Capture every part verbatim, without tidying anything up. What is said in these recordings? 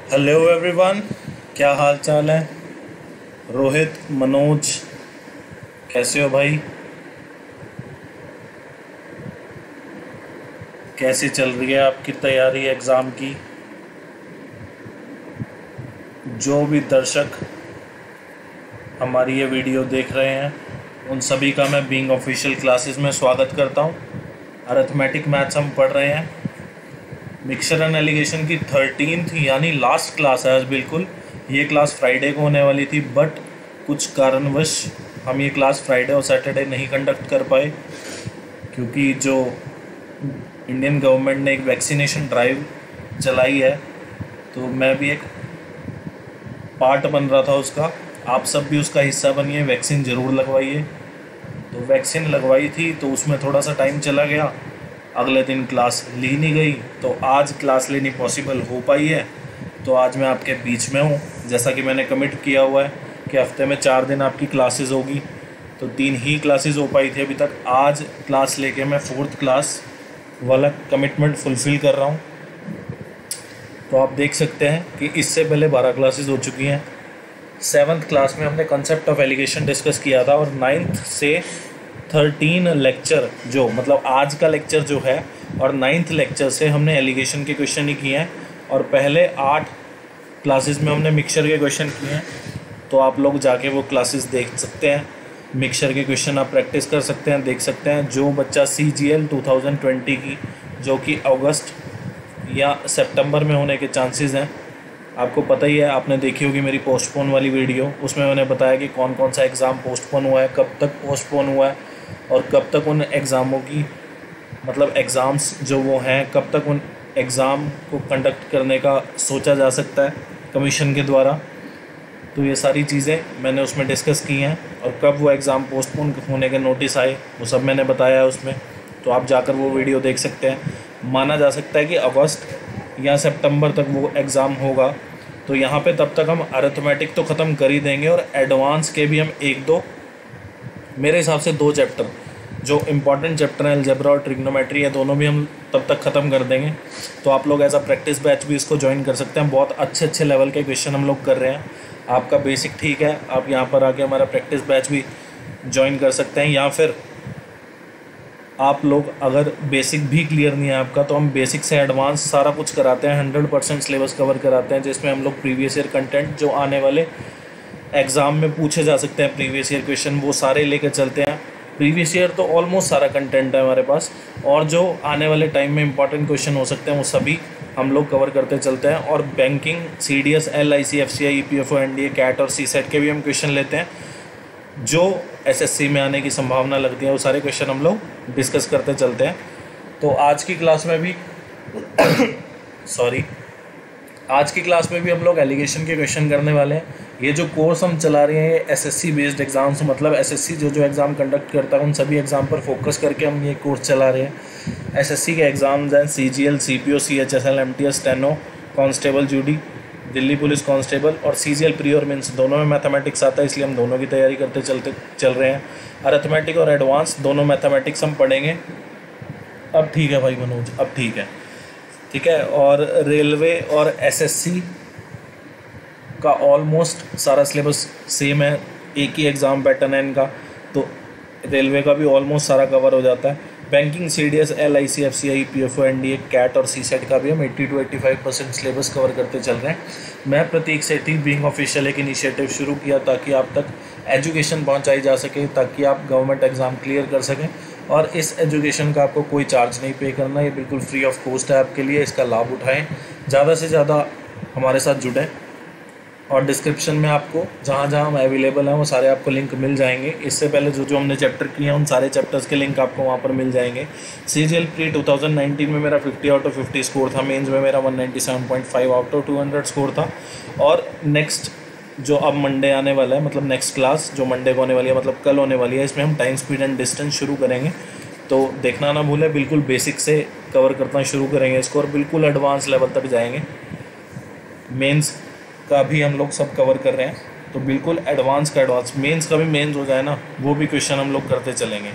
Hello everyone, क्या हाल चाल है। रोहित, मनोज, कैसे हो भाई? कैसी चल रही है आपकी तैयारी एग्ज़ाम की? जो भी दर्शक हमारी ये वीडियो देख रहे हैं उन सभी का मैं बीइंग ऑफिशियल क्लासेस में स्वागत करता हूँ। अरिथमेटिक मैथ्स हम पढ़ रहे हैं। मिक्सचर एंड एलिगेशन की थर्टीन्थ यानी लास्ट क्लास है आज। बिल्कुल ये क्लास फ्राइडे को होने वाली थी, बट कुछ कारणवश हम ये क्लास फ्राइडे और सैटरडे नहीं कंडक्ट कर पाए, क्योंकि जो इंडियन गवर्नमेंट ने एक वैक्सीनेशन ड्राइव चलाई है तो मैं भी एक पार्ट बन रहा था उसका। आप सब भी उसका हिस्सा बनिए, वैक्सीन ज़रूर लगवाइए। तो वैक्सीन लगवाई थी तो उसमें थोड़ा सा टाइम चला गया, अगले दिन क्लास ली नहीं गई, तो आज क्लास लेनी पॉसिबल हो पाई है। तो आज मैं आपके बीच में हूँ, जैसा कि मैंने कमिट किया हुआ है कि हफ्ते में चार दिन आपकी क्लासेस होगी, तो तीन ही क्लासेस हो पाई थी अभी तक। आज क्लास लेके मैं फोर्थ क्लास वाला कमिटमेंट फुलफ़िल कर रहा हूँ। तो आप देख सकते हैं कि इससे पहले बारह क्लासेस हो चुकी हैं। सेवन्थ क्लास में हमने कॉन्सेप्ट ऑफ एलिगेशन डिस्कस किया था, और नाइन्थ से थर्टीन लेक्चर, जो मतलब आज का लेक्चर जो है, और नाइन्थ लेक्चर से हमने एलिगेशन के क्वेश्चन ही किए हैं, और पहले आठ क्लासेस में हमने मिक्सचर के क्वेश्चन किए हैं। तो आप लोग जाके वो क्लासेस देख सकते हैं, मिक्सचर के क्वेश्चन आप प्रैक्टिस कर सकते हैं, देख सकते हैं। जो बच्चा C G L two thousand twenty की, जो कि अगस्त या सितंबर में होने के चांसेस हैं, आपको पता ही है, आपने देखी होगी मेरी पोस्टपोन वाली वीडियो, उसमें मैंने बताया कि कौन कौन सा एग्ज़ाम पोस्टपोन हुआ है, कब तक पोस्टपोन हुआ है, और कब तक उन एग्ज़ामों की मतलब एग्ज़ाम्स जो वो हैं, कब तक उन एग्ज़ाम को कंडक्ट करने का सोचा जा सकता है कमीशन के द्वारा। तो ये सारी चीज़ें मैंने उसमें डिस्कस की हैं, और कब वो एग्ज़ाम पोस्टपोन होने के नोटिस आए वो सब मैंने बताया है उसमें। तो आप जाकर वो वीडियो देख सकते हैं। माना जा सकता है कि अगस्त या सितंबर तक वो एग्ज़ाम होगा। तो यहाँ पे तब तक हम अरिथमेटिक तो ख़त्म कर ही देंगे, और एडवांस के भी हम एक दो, मेरे हिसाब से दो चैप्टर जो इम्पॉर्टेंट चैप्टर हैं, अलजेब्रा और ट्रिग्नोमेट्री है, दोनों भी हम तब तक ख़त्म कर देंगे। तो आप लोग एज अ प्रैक्टिस बैच भी इसको ज्वाइन कर सकते हैं। बहुत अच्छे अच्छे लेवल के क्वेश्चन हम लोग कर रहे हैं। आपका बेसिक ठीक है, आप यहाँ पर आके हमारा प्रैक्टिस बैच भी ज्वाइन कर सकते हैं, या फिर आप लोग अगर बेसिक भी क्लियर नहीं है आपका, तो हम बेसिक से एडवांस सारा कुछ कराते हैं, हंड्रेड परसेंट सिलेबस कवर कराते हैं, जिसमें हम लोग प्रीवियस ईयर कंटेंट जो आने वाले एग्ज़ाम में पूछे जा सकते हैं, प्रीवियस ईयर क्वेश्चन, वो सारे लेकर चलते हैं। प्रीवियस ईयर तो ऑलमोस्ट सारा कंटेंट है हमारे पास, और जो आने वाले टाइम में इंपॉर्टेंट क्वेश्चन हो सकते हैं वो सभी हम लोग कवर करते चलते हैं। और banking, C D S, L I C, F C I, E P F O, N D A, CAT और सी सेट के भी हम क्वेश्चन लेते हैं। जो एस एस सी में आने की संभावना लगती है वो सारे क्वेश्चन हम लोग डिस्कस करते चलते हैं। तो आज की क्लास में भी सॉरी आज की क्लास में भी हम लोग एलिगेशन के क्वेश्चन करने वाले हैं। ये जो कोर्स हम चला रहे हैं ये एसएससी बेस्ड एग्ज़ाम्स, मतलब एसएससी जो जो एग्ज़ाम कंडक्ट करता है उन सभी एग्ज़ाम पर फोकस करके हम ये कोर्स चला रहे हैं। एसएससी के एग्ज़ाम्स हैं C G L, C P O, C H S L, M T S, steno, constable, GD, Delhi police constable, और सी जी एल प्री और मेंस दोनों में मैथमेटिक्स आता है, इसलिए हम दोनों की तैयारी करते चलते चल रहे हैं। अरिथमेटिक और एडवांस दोनों मैथमेटिक्स हम पढ़ेंगे। अब ठीक है भाई मनोज, अब ठीक है, ठीक है। और रेलवे और एसएससी का ऑलमोस्ट सारा सिलेबस सेम है, एक ही एग्ज़ाम पैटर्न है इनका, तो रेलवे का भी ऑलमोस्ट सारा कवर हो जाता है। Banking, C D S, L I C, F C I, P F O, N D A, CAT और सी सेट का भी हम अस्सी टू पचासी परसेंट सिलेबस कवर करते चल रहे हैं। मैं प्रतीक सेठी बीइंग ऑफिशियल एक इनिशिएटिव शुरू किया ताकि आप तक एजुकेशन पहुंचाई जा सके, ताकि आप गवर्नमेंट एग्ज़ाम क्लियर कर सकें, और इस एजुकेशन का आपको कोई चार्ज नहीं पे करना, ये बिल्कुल फ्री ऑफ कॉस्ट है आपके लिए। इसका लाभ उठाएं, ज़्यादा से ज़्यादा हमारे साथ जुड़ें, और डिस्क्रिप्शन में आपको जहाँ जहाँ हम अवेलेबल हैं वो सारे आपको लिंक मिल जाएंगे। इससे पहले जो जो हमने चैप्टर किए हैं उन सारे चैप्टर्स के लिंक आपको वहाँ पर मिल जाएंगे। C G L pre two thousand nineteen में मेरा fifty out of fifty score था, मेंस में मेरा one ninety seven point five out of two hundred score था। और नेक्स्ट जो अब मंडे आने वाला है, मतलब नेक्स्ट क्लास जो मंडे को होने वाली है, मतलब कल होने वाली है, इसमें हम टाइम, स्पीड एंड डिस्टेंस शुरू करेंगे। तो देखना ना भूलें, बिल्कुल बेसिक से कवर करना शुरू करेंगे इसको, और बिल्कुल एडवांस लेवल तक जाएंगे। मेंस का भी हम लोग सब कवर कर रहे हैं, तो बिल्कुल एडवांस का एडवांस, मेंस का भी मेंस हो जाए ना, वो भी क्वेश्चन हम लोग करते चलेंगे।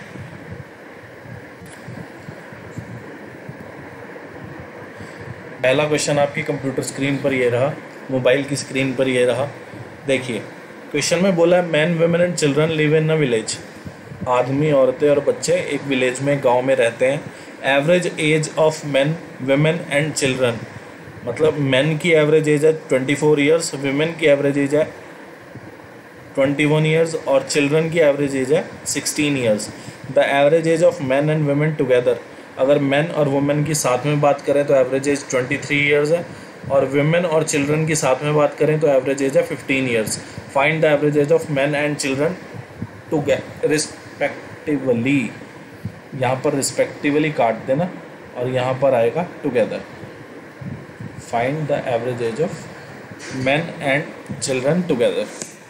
पहला क्वेश्चन आपकी कंप्यूटर स्क्रीन पर ये रहा मोबाइल की स्क्रीन पर ये रहा। देखिए क्वेश्चन में बोला है man women and children live in a village. आदमी, औरतें और बच्चे एक विलेज में, गांव में रहते हैं। Average age of man women and children, मतलब मैन की एवरेज एज है ट्वेंटी फोर ईयर्स, वुमेन की एवरेज एज है ट्वेंटी वन ईयर्स और चिल्ड्रन की एवरेज एज है sixteen years. The average age of man and women together, अगर man और वुमेन की साथ में बात करें तो average age twenty three years है, और वुमेन और चिल्ड्रन की साथ में बात करें तो एवरेज एज है fifteen years. Find the average age of man and children together respectively. यहाँ पर रिस्पेक्टिवली काट देना और यहाँ पर आएगा together. Find the average age of man and children together.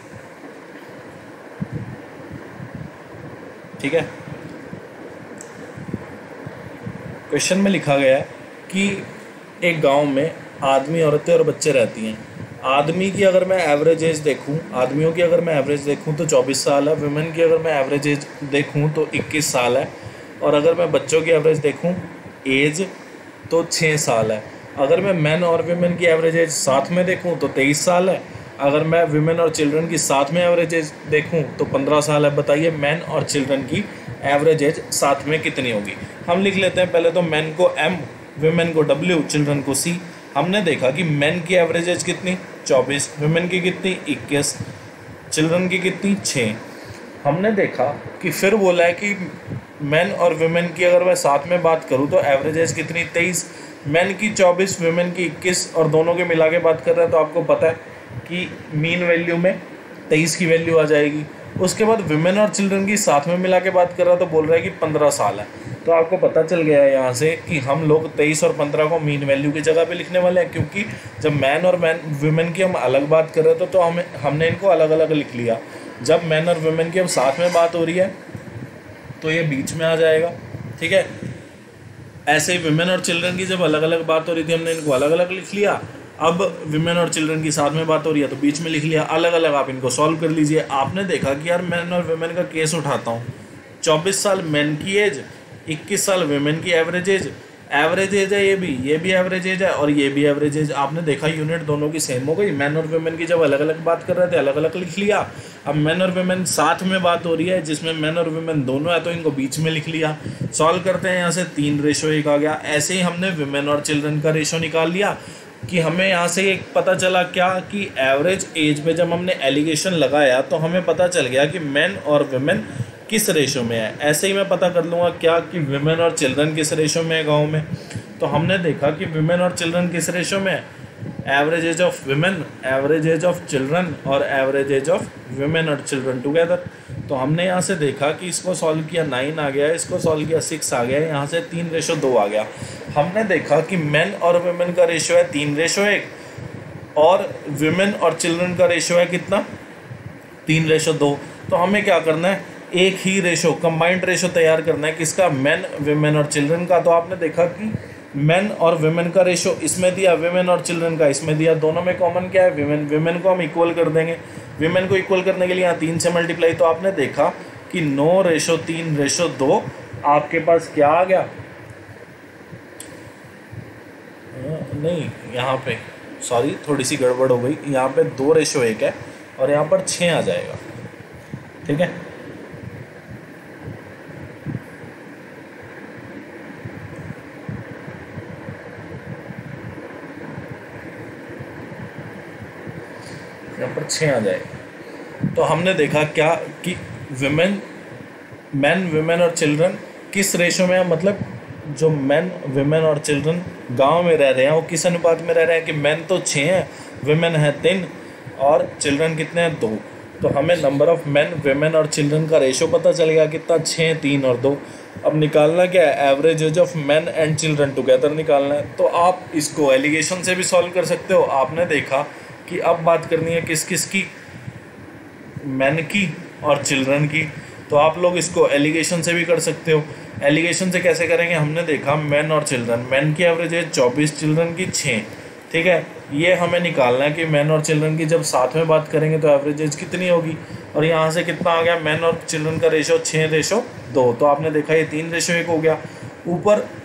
ठीक है, क्वेश्चन में लिखा गया है कि एक गांव में आदमी, औरतें और बच्चे रहती हैं। आदमी की अगर मैं एवरेज एज देखूं, आदमियों की अगर मैं एवरेज देखूं तो चौबीस साल है, वुमेन की अगर मैं एवरेज एज देखूं तो इक्कीस साल है, और अगर मैं बच्चों की एवरेज देखूं एज तो छः साल है। अगर मैं मैन और वुमेन की एवरेज एज साथ में देखूं तो तेईस साल है। अगर मैं वुमेन और चिल्ड्रन की साथ में एवरेज एज देखूं तो पंद्रह साल है। बताइए मैन और चिल्ड्रन की एवरेज एज साथ में कितनी होगी। हम लिख लेते हैं पहले तो मैन को एम, वुमेन को डब्ल्यू, चिल्ड्रन को सी। हमने देखा कि मैन की एवरेज एज कितनी चौबीस, वुमेन की कितनी इक्कीस, चिल्ड्रन की कितनी छः। हमने देखा कि फिर बोला है कि मैन और वुमेन की अगर मैं साथ में बात करूं तो एवरेज एज कितनी तेईस, मैन की चौबीस, वुमेन की इक्कीस, और दोनों के मिला के बात कर रहे हैं तो आपको पता है कि मीन वैल्यू में तेईस की वैल्यू आ जाएगी। उसके बाद वुमेन और चिल्ड्रन की साथ में मिला के बात कर रहा तो बोल रहा है कि पंद्रह साल है। तो आपको पता चल गया है यहाँ से कि हम लोग तेईस और पंद्रह को मीन वैल्यू की जगह पे लिखने वाले हैं, क्योंकि जब मैन और मैन वुमेन की हम अलग बात कर रहे थे तो हमें हमने इनको अलग अलग लिख लिया। जब मैन और वुमेन की अब साथ में बात हो रही है तो ये बीच में आ जाएगा। ठीक है, ऐसे ही वुमेन और चिल्ड्रन की जब अलग अलग बात हो रही थी हमने इनको अलग अलग लिख लिया। अब विमेन और चिल्ड्रन की साथ में बात हो रही है तो बीच में लिख लिया। अलग अलग आप इनको सॉल्व कर लीजिए। आपने देखा कि यार मैन और वुमेन का केस उठाता हूँ, चौबीस साल मैन की एज, इक्कीस साल वुमेन की एवरेज एज, एवरेज एज है ये भी, ये भी एवरेज एज है और ये भी एवरेज एज। आपने देखा यूनिट दोनों की सेम हो गई। मैन और वुमेन की जब अलग अलग बात कर रहे थे अलग अलग लिख लिया। अब मैन और वुमेन साथ में बात हो रही है जिसमें मैन और वुमेन दोनों है तो इनको बीच में लिख लिया। सॉल्व करते हैं, यहाँ से तीन रेशो एक आ गया। ऐसे ही हमने वुमेन और चिल्ड्रन का रेशो निकाल लिया कि हमें यहाँ से एक पता चला क्या कि एवरेज एज पे जब हमने एलिगेशन लगाया तो हमें पता चल गया कि मैन और वुमेन किस रेशो में है। ऐसे ही मैं पता कर लूँगा क्या कि वुमेन और चिल्ड्रन किस रेशो में है गाँव में। तो हमने देखा कि वुमेन और चिल्ड्रन किस रेशो में है, average age of women, average age of children और एवरेज एज ऑफ वुमेन और चिल्ड्रन टुगेदर। तो हमने यहाँ से देखा कि इसको सॉल्व किया नाइन आ गया, इसको सॉल्व किया सिक्स आ गया, यहाँ से तीन रेशो दो आ गया। हमने देखा कि मेन और वुमेन का रेशो है तीन रेशो एक और वुमेन और चिल्ड्रन का रेशो है कितना, तीन रेशो दो। तो हमें क्या करना है, एक ही रेशो कंबाइंड रेशो तैयार करना है किसका, मेन वुमेन और चिल्ड्रन का। तो आपने देखा कि मेन और वुमेन का रेशो इसमें दिया, वुमेन और चिल्ड्रन का इसमें दिया, दोनों में कॉमन क्या है वुमेन। वुमेन को हम इक्वल कर देंगे, वुमेन को इक्वल करने के लिए यहाँ तीन से मल्टीप्लाई। तो आपने देखा कि नौ रेशो तीन रेशो दो आपके पास क्या आ गया, नहीं यहाँ पे सॉरी थोड़ी सी गड़बड़ हो गई, यहाँ पे दो रेशो एक है और यहाँ पर छः आ जाएगा। ठीक है, यहाँ पर छः आ जाएगा। तो हमने देखा क्या कि विमेन मैन वुमेन और चिल्ड्रन किस रेशो में है, मतलब जो मैन वुमेन और चिल्ड्रन गांव में रह रहे हैं वो किस अनुपात में रह रहे हैं कि मैन तो छः हैं, वुमेन है तीन और चिल्ड्रन कितने हैं दो। तो हमें नंबर ऑफ मैन वुमेन और चिल्ड्रन का रेशो पता चल गया कितना, छः तीन और दो। अब निकालना क्या है, average age of man and children together निकालना है। तो आप इसको एलिगेशन से भी सॉल्व कर सकते हो। आपने देखा कि अब बात करनी है किस किस की, मैन की और चिल्ड्रन की। तो आप लोग इसको एलिगेशन से भी कर सकते हो। एलिगेशन से कैसे करेंगे, हमने देखा मैन और चिल्ड्रन, मैन की एवरेज एज चौबीस, चिल्ड्रन की छः। ठीक है, ये हमें निकालना है कि मैन और चिल्ड्रन की जब साथ में बात करेंगे तो एवरेज एज कितनी होगी। और यहाँ से कितना आ गया, मैन और चिल्ड्रन का रेशो छः रेशो दो। तो आपने देखा ये तीन रेशो एक हो गया। ऊपर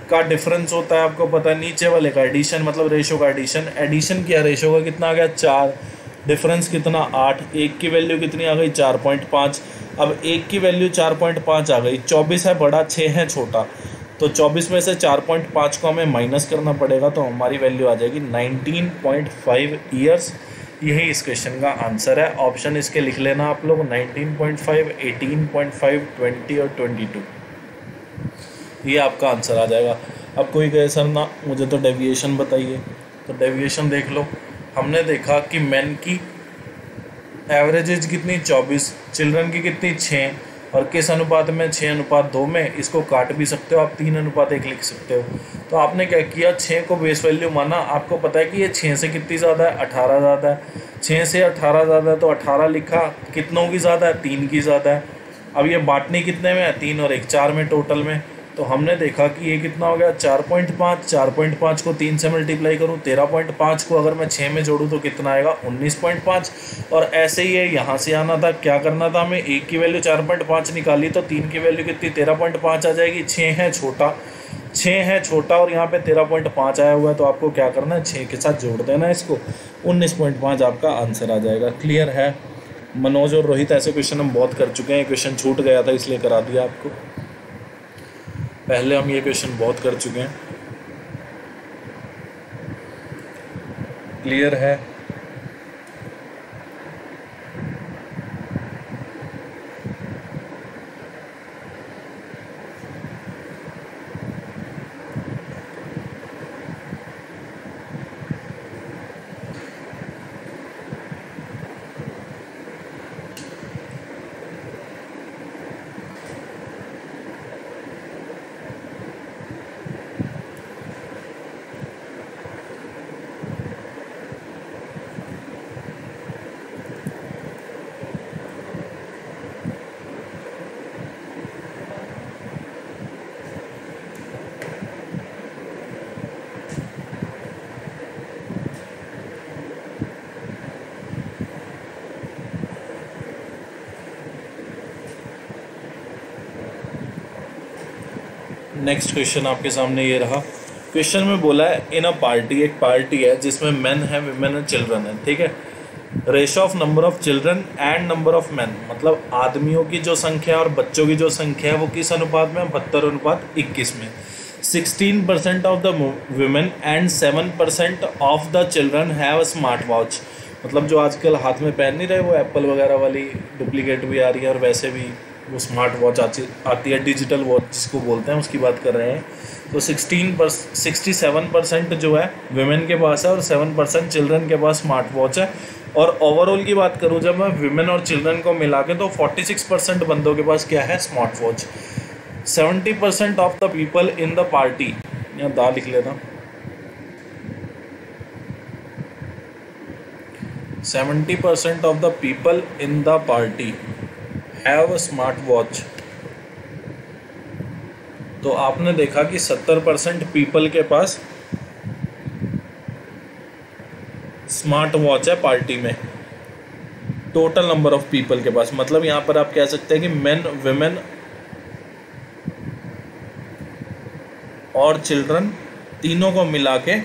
का डिफरेंस होता है आपको पता है, नीचे वाले का एडिशन, मतलब रेशो का एडिशन। एडिशन किया, रेशो का कितना आ गया चार, डिफरेंस कितना आठ, एक की वैल्यू कितनी आ गई चार पॉइंट पाँच। अब एक की वैल्यू चार पॉइंट पाँच आ गई, चौबीस है बड़ा, छः है छोटा, तो चौबीस में से चार पॉइंट पाँच को हमें माइनस करना पड़ेगा, तो हमारी वैल्यू आ जाएगी नाइनटीन पॉइंट फाइव ईयर्स। यही इस क्वेश्चन का आंसर है। ऑप्शन इसके लिख लेना आप लोग, nineteen point five, eighteen point five, twenty और ट्वेंटी टू, ये आपका आंसर आ जाएगा। अब कोई कहे सर ना मुझे तो डेविएशन बताइए, तो डेविएशन देख लो। हमने देखा कि मेन की एवरेज एज कितनी चौबीस, चिल्ड्रन की कितनी छः, और किस अनुपात में, छः अनुपात दो में। इसको काट भी सकते हो आप, तीन अनुपात एक लिख सकते हो। तो आपने क्या किया, छः को बेस वैल्यू माना। आपको पता है कि ये छः से कितनी ज़्यादा है, अठारह ज़्यादा है। छः से अठारह ज़्यादा है तो अठारह लिखा, कितनों की ज़्यादा है, तीन की ज़्यादा है। अब ये बांटनी कितने में है, तीन और एक चार में टोटल में। तो हमने देखा कि ये कितना हो गया चार पॉइंट पाँच, चार पॉइंट पाँच को तीन से मल्टीप्लाई करूँ, तेरह पॉइंट पाँच को अगर मैं छः में जोड़ूँ तो कितना आएगा उन्नीस पॉइंट पाँच। और ऐसे ही है, यहाँ से आना था, क्या करना था हमें, एक की वैल्यू चार पॉइंट पाँच निकाली तो तीन की वैल्यू कितनी तेरह पॉइंट पाँच आ जाएगी। छः है छोटा, छः है छोटा और यहाँ पे तेरह पॉइंट पाँच आया हुआ है, तो आपको क्या करना है, छः के साथ जोड़ देना है इसको, उन्नीस पॉइंट पाँच आपका आंसर आ जाएगा। क्लियर है। मनोज और रोहित, ऐसे क्वेश्चन हम बहुत कर चुके हैं, क्वेश्चन छूट गया था इसलिए करा दिया आपको, पहले हम ये क्वेश्चन बहुत कर चुके हैं। क्लियर है। नेक्स्ट क्वेश्चन आपके सामने ये रहा। क्वेश्चन में बोला है इन अ पार्टी, एक पार्टी है जिसमें मेन है, विमेन है, चिल्ड्रन है, ठीक है। Ratio of number of children and number of men, मतलब आदमियों की जो संख्या और बच्चों की जो संख्या है वो किस अनुपात में, बहत्तर अनुपात इक्कीस में। Sixteen percent of the women and seven percent of the children have smart watch, मतलब जो आजकल हाथ में पहन नहीं रहे वो एप्पल वगैरह वाली डुप्लीकेट भी आ रही है, और वैसे भी वो स्मार्ट वॉच आती आती है, डिजिटल वॉच जिसको बोलते हैं, उसकी बात कर रहे हैं। तो सिक्सटीन पर सिक्सटी सेवन परसेंट जो है विमेन के पास है और सेवन परसेंट चिल्ड्रन के पास स्मार्ट वॉच है। और ओवरऑल की बात करूँ जब मैं विमेन और चिल्ड्रन को मिला के, तो फोर्टी सिक्स परसेंट बंदों के पास क्या है, smart watch. Seventy percent of the people in the party, यहाँ दा लिख लेता, seventy percent of the people in the party have smart watch. तो आपने देखा कि सत्तर परसेंट पीपल के पास स्मार्ट वॉच है पार्टी में, टोटल नंबर ऑफ पीपल के पास। मतलब यहाँ पर आप कह सकते हैं कि मेन, विमेन और चिल्ड्रन तीनों को मिला के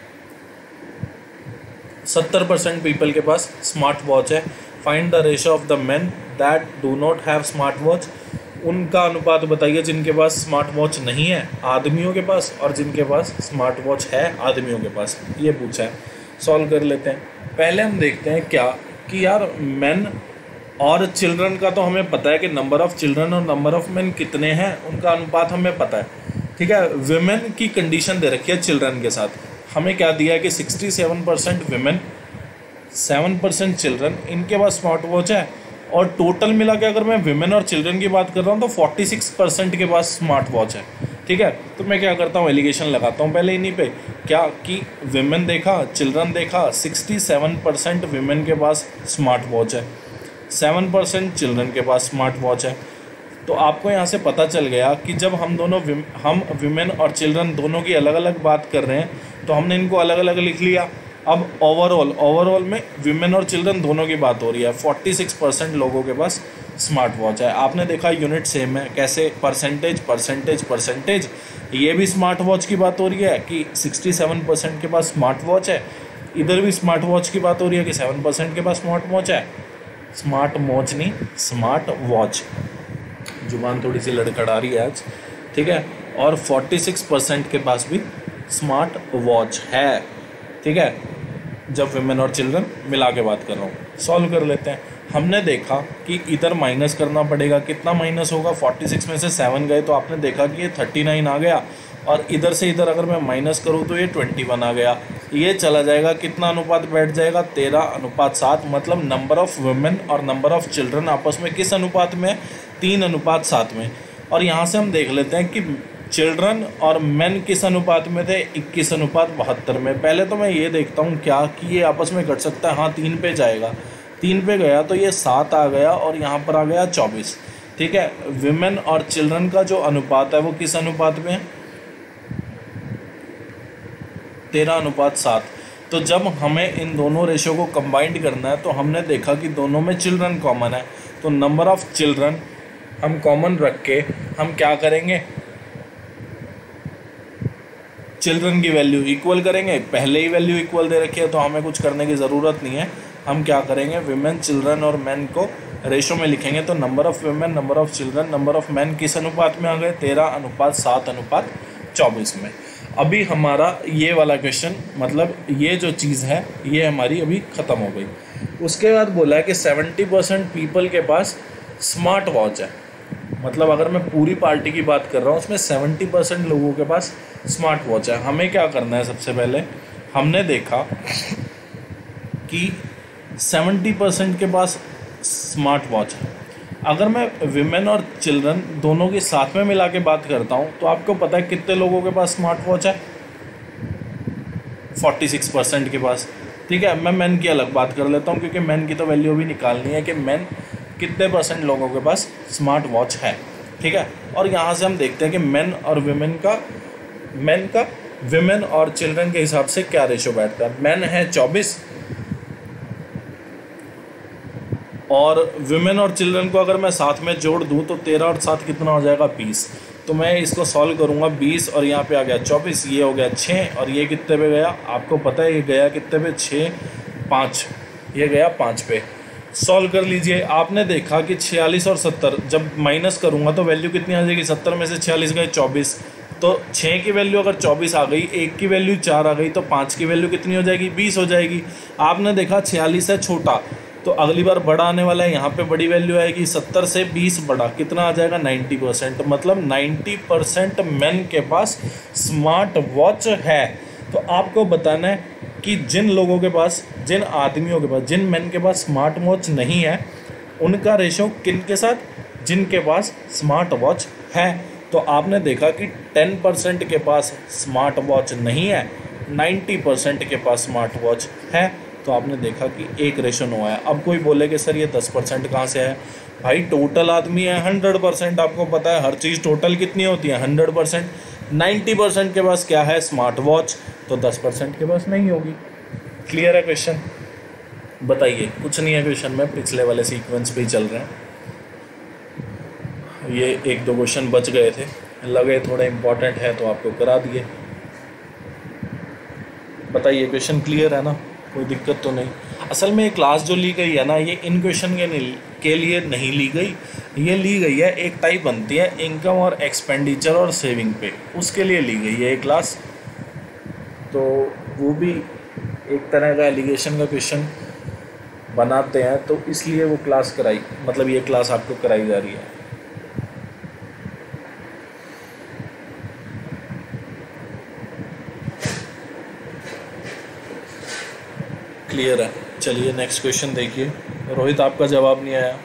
सत्तर परसेंट पीपल के पास स्मार्ट वॉच है। Find the ratio of the men that do not have smart watch, उनका अनुपात बताइए जिनके पास स्मार्ट वॉच नहीं है आदमियों के पास, और जिनके पास स्मार्ट वॉच है आदमियों के पास। ये पूछा है, सॉल्व कर लेते हैं। पहले हम देखते हैं क्या कि यार मेन और चिल्ड्रन का तो हमें पता है कि नंबर ऑफ चिल्ड्रन और नंबर ऑफ मेन कितने हैं, उनका अनुपात हमें पता है, ठीक है। विमेन की कंडीशन दे रखी है चिल्ड्रन के साथ, हमें क्या दिया है कि sixty seven percent women, seven percent children, इनके पास स्मार्ट वॉच है। और टोटल मिला के अगर मैं विमेन और चिल्ड्रन की बात कर रहा हूँ तो फोर्टी सिक्स परसेंट के पास स्मार्ट वॉच है, ठीक है। तो मैं क्या करता हूँ, एलिगेशन लगाता हूँ पहले इन्हीं पे, क्या कि विमेन देखा, चिल्ड्रन देखा, सिक्सटी सेवन परसेंट विमेन के पास स्मार्ट वॉच है, सेवन परसेंट चिल्ड्रन के पास स्मार्ट वॉच है। तो आपको यहाँ से पता चल गया कि जब हम दोनों हम विमेन और चिल्ड्रन दोनों की अलग अलग बात कर रहे हैं तो हमने इनको अलग अलग लिख लिया। अब ओवरऑल ओवरऑल में विमेन और चिल्ड्रन दोनों की बात हो रही है, फोर्टी सिक्स परसेंट लोगों के पास स्मार्ट वॉच है। आपने देखा यूनिट सेम है, कैसे परसेंटेज परसेंटेज परसेंटेज। ये भी स्मार्ट वॉच की बात हो रही है कि सड़सठ परसेंट के पास स्मार्ट वॉच है, इधर भी स्मार्ट वॉच की बात हो रही है कि सात परसेंट के पास स्मार्ट वॉच है। स्मार्ट वॉच नहीं, स्मार्ट वॉच। जुबान थोड़ी सी लड़खड़ा रही है आज, ठीक है। और छियालीस परसेंट के पास भी स्मार्ट वॉच है, ठीक है। जब विमेन और चिल्ड्रन मिला के बात कर रहा हूँ, सॉल्व कर लेते हैं। हमने देखा कि इधर माइनस करना पड़ेगा, कितना माइनस होगा, छियालीस में से सेवन गए तो आपने देखा कि ये उनतालीस आ गया, और इधर से इधर अगर मैं माइनस करूँ तो ये इक्कीस आ गया। ये चला जाएगा, कितना अनुपात बैठ जाएगा, तेरह अनुपात सात। मतलब नंबर ऑफ़ वुमेन और नंबर ऑफ़ चिल्ड्रन आपस में किस अनुपात में है, तीन अनुपात सात में। और यहाँ से हम देख लेते हैं कि चिल्ड्रन और मेन किस अनुपात में थे, इक्कीस अनुपात बहत्तर में। पहले तो मैं ये देखता हूँ क्या कि ये आपस में घट सकता है, हाँ तीन पे जाएगा, तीन पे गया तो ये सात आ गया और यहाँ पर आ गया चौबीस, ठीक है। विमेन और चिल्ड्रन का जो अनुपात है वो किस अनुपात में है, तेरह अनुपात सात। तो जब हमें इन दोनों रेशो को कंबाइंड करना है तो हमने देखा कि दोनों में चिल्ड्रन कॉमन है, तो नंबर ऑफ़ चिल्ड्रन हम कॉमन रख के हम क्या करेंगे, चिल्ड्रन की वैल्यू इक्वल करेंगे। पहले ही वैल्यू इक्वल दे रखी है तो हमें कुछ करने की ज़रूरत नहीं है। हम क्या करेंगे, विमेन चिल्ड्रन और मैन को रेशो में लिखेंगे। तो number of women number of children number of man किस अनुपात में आ गए, तेरह अनुपात सात अनुपात चौबीस में। अभी हमारा ये वाला क्वेश्चन, मतलब ये जो चीज़ है ये हमारी अभी ख़त्म हो गई। उसके बाद बोला है कि सेवेंटी परसेंट पीपल के पास स्मार्ट वॉच है। मतलब अगर मैं पूरी पार्टी की बात कर रहा हूँ उसमें सेवेंटी परसेंट लोगों के पास स्मार्ट वॉच है। हमें क्या करना है, सबसे पहले हमने देखा कि सेवेंटी परसेंट के पास स्मार्ट वॉच है। अगर मैं विमेन और चिल्ड्रन दोनों के साथ में मिला के बात करता हूँ तो आपको पता है कितने लोगों के पास स्मार्ट वॉच है, छियालीस परसेंट के पास, ठीक है। मैं मैन की अलग बात कर लेता हूँ क्योंकि मैन की तो वैल्यू भी निकालनी है कि मैन कितने परसेंट लोगों के पास स्मार्ट वॉच है, ठीक है। और यहाँ से हम देखते हैं कि मैन और विमेन का मैन का विमेन और चिल्ड्रन के हिसाब से क्या रेशो बैठता है। मैन है चौबीस और विमेन और चिल्ड्रन को अगर मैं साथ में जोड़ दूं तो तेरह और सात कितना हो जाएगा, बीस। तो मैं इसको सॉल्व करूंगा, बीस और यहाँ पे आ गया चौबीस, ये हो गया छः और ये कितने पे गया, आपको पता है ये गया कितने पे, छः पाँच, ये गया पाँच पे। सॉल्व कर लीजिए। आपने देखा कि छियालीस और सत्तर जब माइनस करूँगा तो वैल्यू कितनी आ जाएगी, सत्तर में से छियालीस गए चौबीस, तो छः की वैल्यू अगर चौबीस आ गई, एक की वैल्यू चार आ गई, तो पाँच की वैल्यू कितनी हो जाएगी, बीस हो जाएगी। आपने देखा छियालीस है छोटा, तो अगली बार बड़ा आने वाला है, यहाँ पे बड़ी वैल्यू आएगी, सत्तर से बीस बड़ा, कितना आ जाएगा, नब्बे परसेंट। मतलब नब्बे परसेंट मेन के पास स्मार्ट वॉच है। तो आपको बताना है कि जिन लोगों के पास, जिन आदमियों के पास, जिन मेन के पास स्मार्ट वॉच नहीं है उनका रेशो किन के साथ, जिनके पास स्मार्ट वॉच है। तो आपने देखा कि टेन परसेंट के पास स्मार्ट वॉच नहीं है, नब्बे परसेंट के पास स्मार्ट वॉच है। तो आपने देखा कि एक रेशो नौ है। अब कोई बोले कि सर ये दस परसेंट कहाँ से है, भाई टोटल आदमी है हंड्रेड परसेंट, आपको पता है हर चीज़ टोटल कितनी होती है, हंड्रेड परसेंट। नाइन्टी परसेंट के पास क्या है, स्मार्ट वॉच, तो दस परसेंट के पास नहीं होगी। क्लियर है क्वेश्चन, बताइए। कुछ नहीं है क्वेश्चन में, पिछले वाले सीक्वेंस पे ही चल रहे हैं। ये एक दो क्वेश्चन बच गए थे, लगे थोड़े इंपॉर्टेंट है तो आपको करा दिए। बताइए क्वेश्चन क्लियर है ना, कोई दिक्कत तो नहीं। असल में ये क्लास जो ली गई है ना, ये इन क्वेश्चन के नहीं के लिए नहीं ली गई, ये ली गई है, एक टाइप बनती है इनकम और एक्सपेंडिचर और सेविंग पे, उसके लिए ली गई है ये क्लास। तो वो भी एक तरह का एलिगेशन का क्वेश्चन बनाते हैं, तो इसलिए वो क्लास कराई, मतलब ये क्लास आपको कराई जा रही है। क्लियर है। चलिए नेक्स्ट क्वेश्चन देखिए। रोहित आपका जवाब नहीं आया।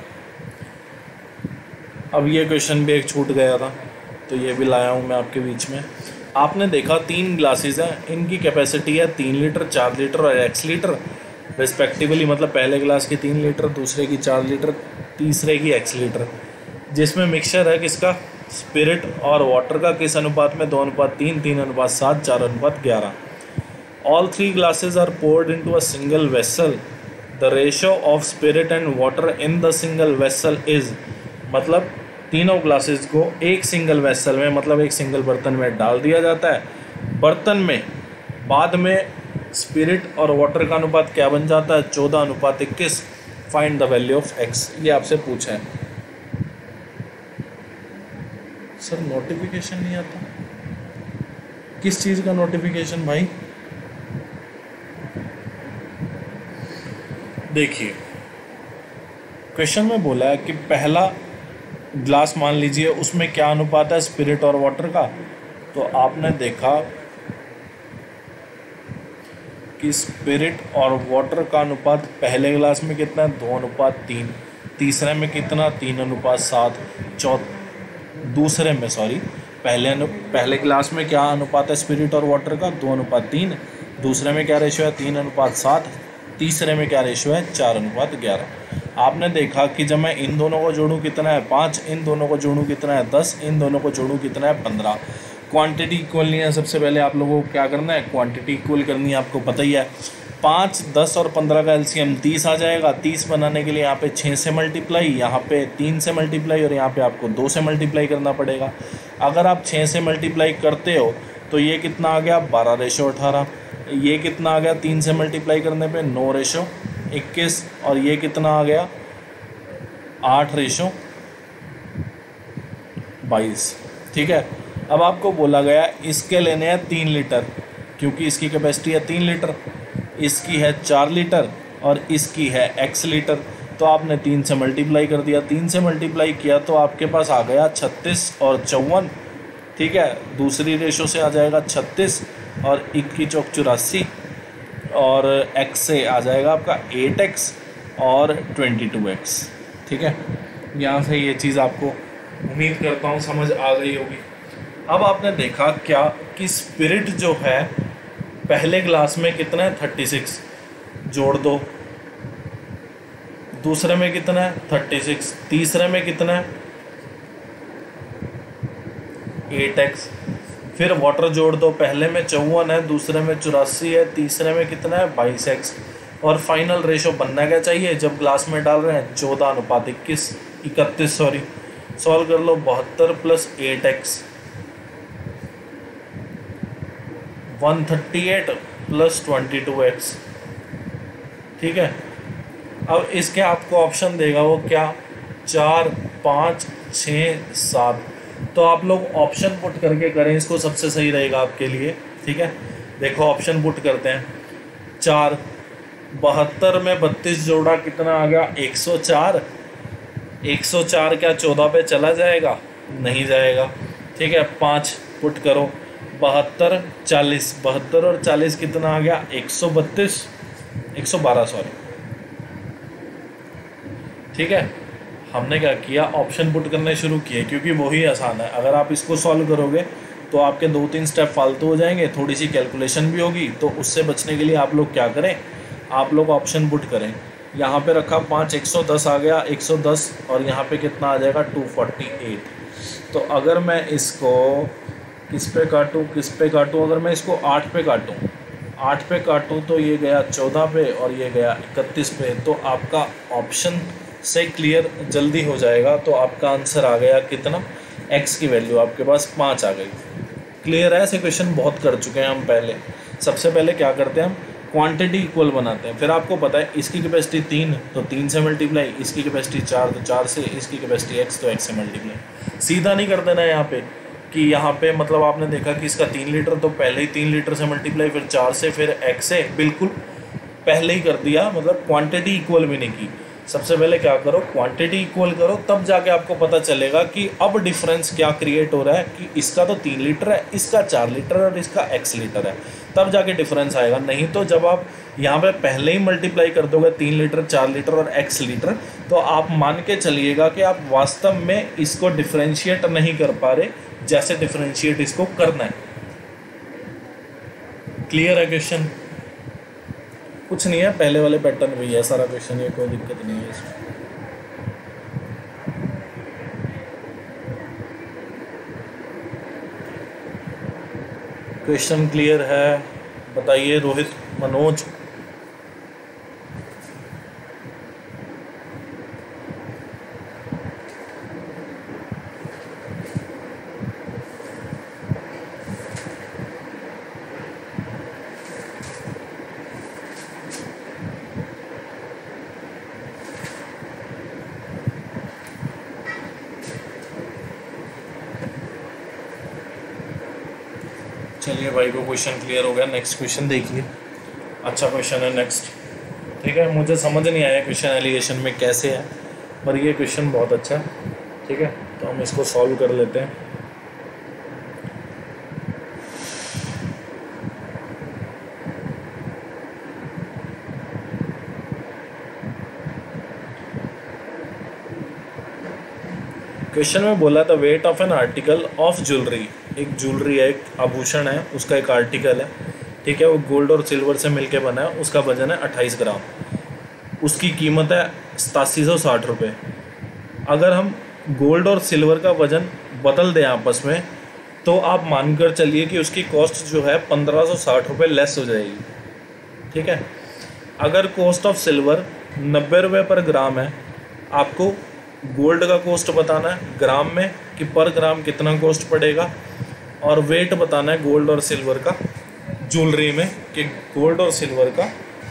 अब ये क्वेश्चन भी एक छूट गया था तो ये भी लाया हूँ मैं आपके बीच में। आपने देखा तीन ग्लासेस हैं, इनकी कैपेसिटी है तीन लीटर, चार लीटर और एक्स लीटर रिस्पेक्टिवली। मतलब पहले ग्लास की तीन लीटर, दूसरे की चार लीटर, तीसरे की एक्स लीटर, जिसमें मिक्सचर है किसका, स्पिरिट और वाटर का। किस अनुपात में, दो अनुपात तीन, तीन अनुपात सात, चार अनुपात ग्यारह। All three glasses are poured into a single vessel the ratio of spirit and water in the single vessel is, मतलब तीनों ग्लासेस को एक सिंगल वेसल में, मतलब एक सिंगल बर्तन में डाल दिया जाता है। बर्तन में बाद में स्पिरिट और वाटर का अनुपात क्या बन जाता है, चौदह अनुपात इक्कीस। Find the value of x, ये आपसे पूछा है। सर नोटिफिकेशन नहीं आता, किस चीज़ का नोटिफिकेशन भाई? देखिए क्वेश्चन में बोला है कि पहला ग्लास मान लीजिए उसमें क्या अनुपात है स्पिरिट और वाटर का, तो आपने देखा कि स्पिरिट और वाटर का अनुपात पहले ग्लास में कितना है, दो अनुपात तीन, तीसरे में कितना, तीन अनुपात सात, चौ दूसरे में सॉरी पहले अनु पहले ग्लास में क्या अनुपात है स्पिरिट और वाटर का, दो अनुपात तीन, दूसरे में क्या रेशियो है, तीन अनुपात सात, तीसरे में क्या रेशियो है, चार अनुपात ग्यारह। आपने देखा कि जब मैं इन दोनों को जोड़ूं कितना है, पाँच, इन दोनों को जोड़ूं कितना है, दस, इन दोनों को जोड़ूं कितना है, पंद्रह। क्वांटिटी इक्वल नहीं है, सबसे पहले आप लोगों को क्या करना है, क्वांटिटी इक्वल करनी है, आपको पता ही है। पाँच, दस और पंद्रह का एलसीएम तीस आ जाएगा। तीस बनाने के लिए यहाँ पे छः से मल्टीप्लाई, यहाँ पे तीन से मल्टीप्लाई और यहाँ पे आपको दो से मल्टीप्लाई करना पड़ेगा। अगर आप छः से मल्टीप्लाई करते हो तो ये कितना आ गया, बारह रेशो अठारह। ये कितना आ गया, तीन से मल्टीप्लाई करने पे नौ रेशो इक्कीस, और ये कितना आ गया, आठ रेशो बाईस। ठीक है, अब आपको बोला गया इसके लेने हैं तीन लीटर, क्योंकि इसकी कैपेसिटी है तीन लीटर, इसकी है चार लीटर और इसकी है एक्स लीटर। तो आपने तीन से मल्टीप्लाई कर दिया, तीन से मल्टीप्लाई किया तो आपके पास आ गया छत्तीस और चौवन। ठीक है, दूसरी रेशो से आ जाएगा छत्तीस और इक्की चौक चौरासी, और एक्स से आ जाएगा आपका एट एक्स और ट्वेंटी टू एक्स। ठीक है, यहाँ से ये चीज़ आपको उम्मीद करता हूँ समझ आ गई होगी। अब आपने देखा क्या कि स्पिरिट जो है पहले ग्लास में कितना है, थर्टी सिक्स, जोड़ दो। दूसरे में कितना है, थर्टी सिक्स, तीसरे में कितना है, एट एक्स। फिर वाटर जोड़ दो, पहले में चौवन है, दूसरे में चौरासी है, तीसरे में कितना है, बाईस एक्स। और फाइनल रेशो बनना क्या चाहिए जब ग्लास में डाल रहे हैं, चौदह अनुपात इक्कीस इकतीस सॉरी। सॉल्व कर लो, बहत्तर plus eight x, one thirty eight plus twenty two x. ठीक है, अब इसके आपको ऑप्शन देगा वो क्या, चार, पाँच, छः, सात। तो आप लोग ऑप्शन पुट करके करें, इसको सबसे सही रहेगा आपके लिए। ठीक है, देखो ऑप्शन पुट करते हैं। चार, बहत्तर में बत्तीस जोड़ा कितना आ गया, एक सौ चार। एक सौ चार क्या चौदह पे चला जाएगा, नहीं जाएगा। ठीक है, पाँच पुट करो, बहत्तर, चालीस, बहत्तर और चालीस कितना आ गया, एक सौ बत्तीस, एक सौ बारह सॉरी। ठीक है, हमने क्या किया, ऑप्शन पुट करने शुरू किए, क्योंकि वही आसान है। अगर आप इसको सॉल्व करोगे तो आपके दो तीन स्टेप फालतू हो जाएंगे, थोड़ी सी कैलकुलेशन भी होगी। तो उससे बचने के लिए आप लोग क्या करें, आप लोग ऑप्शन पुट करें। यहाँ पे रखा पाँच, एक सौ दस आ गया, एक सौ दस, और यहाँ पे कितना आ जाएगा, टू फोर्टी एट। तो अगर मैं इसको किस पे काटूँ, किस पे काटूँ, अगर मैं इसको आठ पे काटूँ, आठ पे काटूँ तो ये गया चौदह पे और ये गया इकतीस पे। तो आपका ऑप्शन से क्लियर जल्दी हो जाएगा। तो आपका आंसर आ गया कितना, एक्स की वैल्यू आपके पास पाँच आ गई। क्लियर है, ऐसे क्वेश्चन बहुत कर चुके हैं हम पहले। सबसे पहले क्या करते हैं हम, क्वांटिटी इक्वल बनाते हैं। फिर आपको पता है इसकी कैपेसिटी तीन तो तीन से मल्टीप्लाई, इसकी कैपेसिटी चार तो चार से, इसकी कैपेसिटी एक्स तो एक्स से मल्टीप्लाई। सीधा नहीं कर देना यहाँ पे कि यहाँ पे मतलब आपने देखा कि इसका तीन लीटर तो पहले ही तीन लीटर से मल्टीप्लाई, फिर चार से, फिर एक्स से, बिल्कुल पहले ही कर दिया, मतलब क्वांटिटी इक्वल भी नहीं की। सबसे पहले क्या करो, क्वांटिटी इक्वल करो, तब जाके आपको पता चलेगा कि अब डिफरेंस क्या क्रिएट हो रहा है कि इसका तो तीन लीटर है, इसका चार लीटर और इसका एक्स लीटर है, तब जाके डिफरेंस आएगा। नहीं तो जब आप यहाँ पे पहले ही मल्टीप्लाई कर दोगे तीन लीटर, चार लीटर और एक्स लीटर, तो आप मान के चलिएगा कि आप वास्तव में इसको डिफरेंशिएट नहीं कर पा रहे जैसे डिफरेंशिएट इसको करना है। क्लियर है क्वेश्चन? कुछ नहीं है, पहले वाले पैटर्न भी है सारा क्वेश्चन, ये कोई दिक्कत नहीं है इसमें। क्वेश्चन क्लियर है? बताइए रोहित, मनोज। चलिए भाई को क्वेश्चन क्लियर हो गया। नेक्स्ट क्वेश्चन देखिए, अच्छा क्वेश्चन है नेक्स्ट। ठीक है, मुझे समझ नहीं आया क्वेश्चन एलिगेशन में कैसे है, पर ये क्वेश्चन बहुत अच्छा है। ठीक है, तो हम इसको सॉल्व कर लेते हैं। क्वेश्चन में बोला था weight of an article of jewellery, एक ज्वेलरी है, एक आभूषण है, उसका एक आर्टिकल है। ठीक है, वो गोल्ड और सिल्वर से मिलके बना है, उसका वजन है अट्ठाईस ग्राम, उसकी कीमत है सतासी सौ साठ रुपये। अगर हम गोल्ड और सिल्वर का वजन बदल दें आपस में, तो आप मानकर चलिए कि उसकी कॉस्ट जो है पंद्रह सौ साठ रुपये लेस हो जाएगी। ठीक है, अगर कॉस्ट ऑफ सिल्वर नब्बे रुपये पर ग्राम है, आपको गोल्ड का कॉस्ट बताना है ग्राम में कि पर ग्राम कितना कॉस्ट पड़ेगा, और वेट बताना है गोल्ड और सिल्वर का ज्वेलरी में कि गोल्ड और सिल्वर का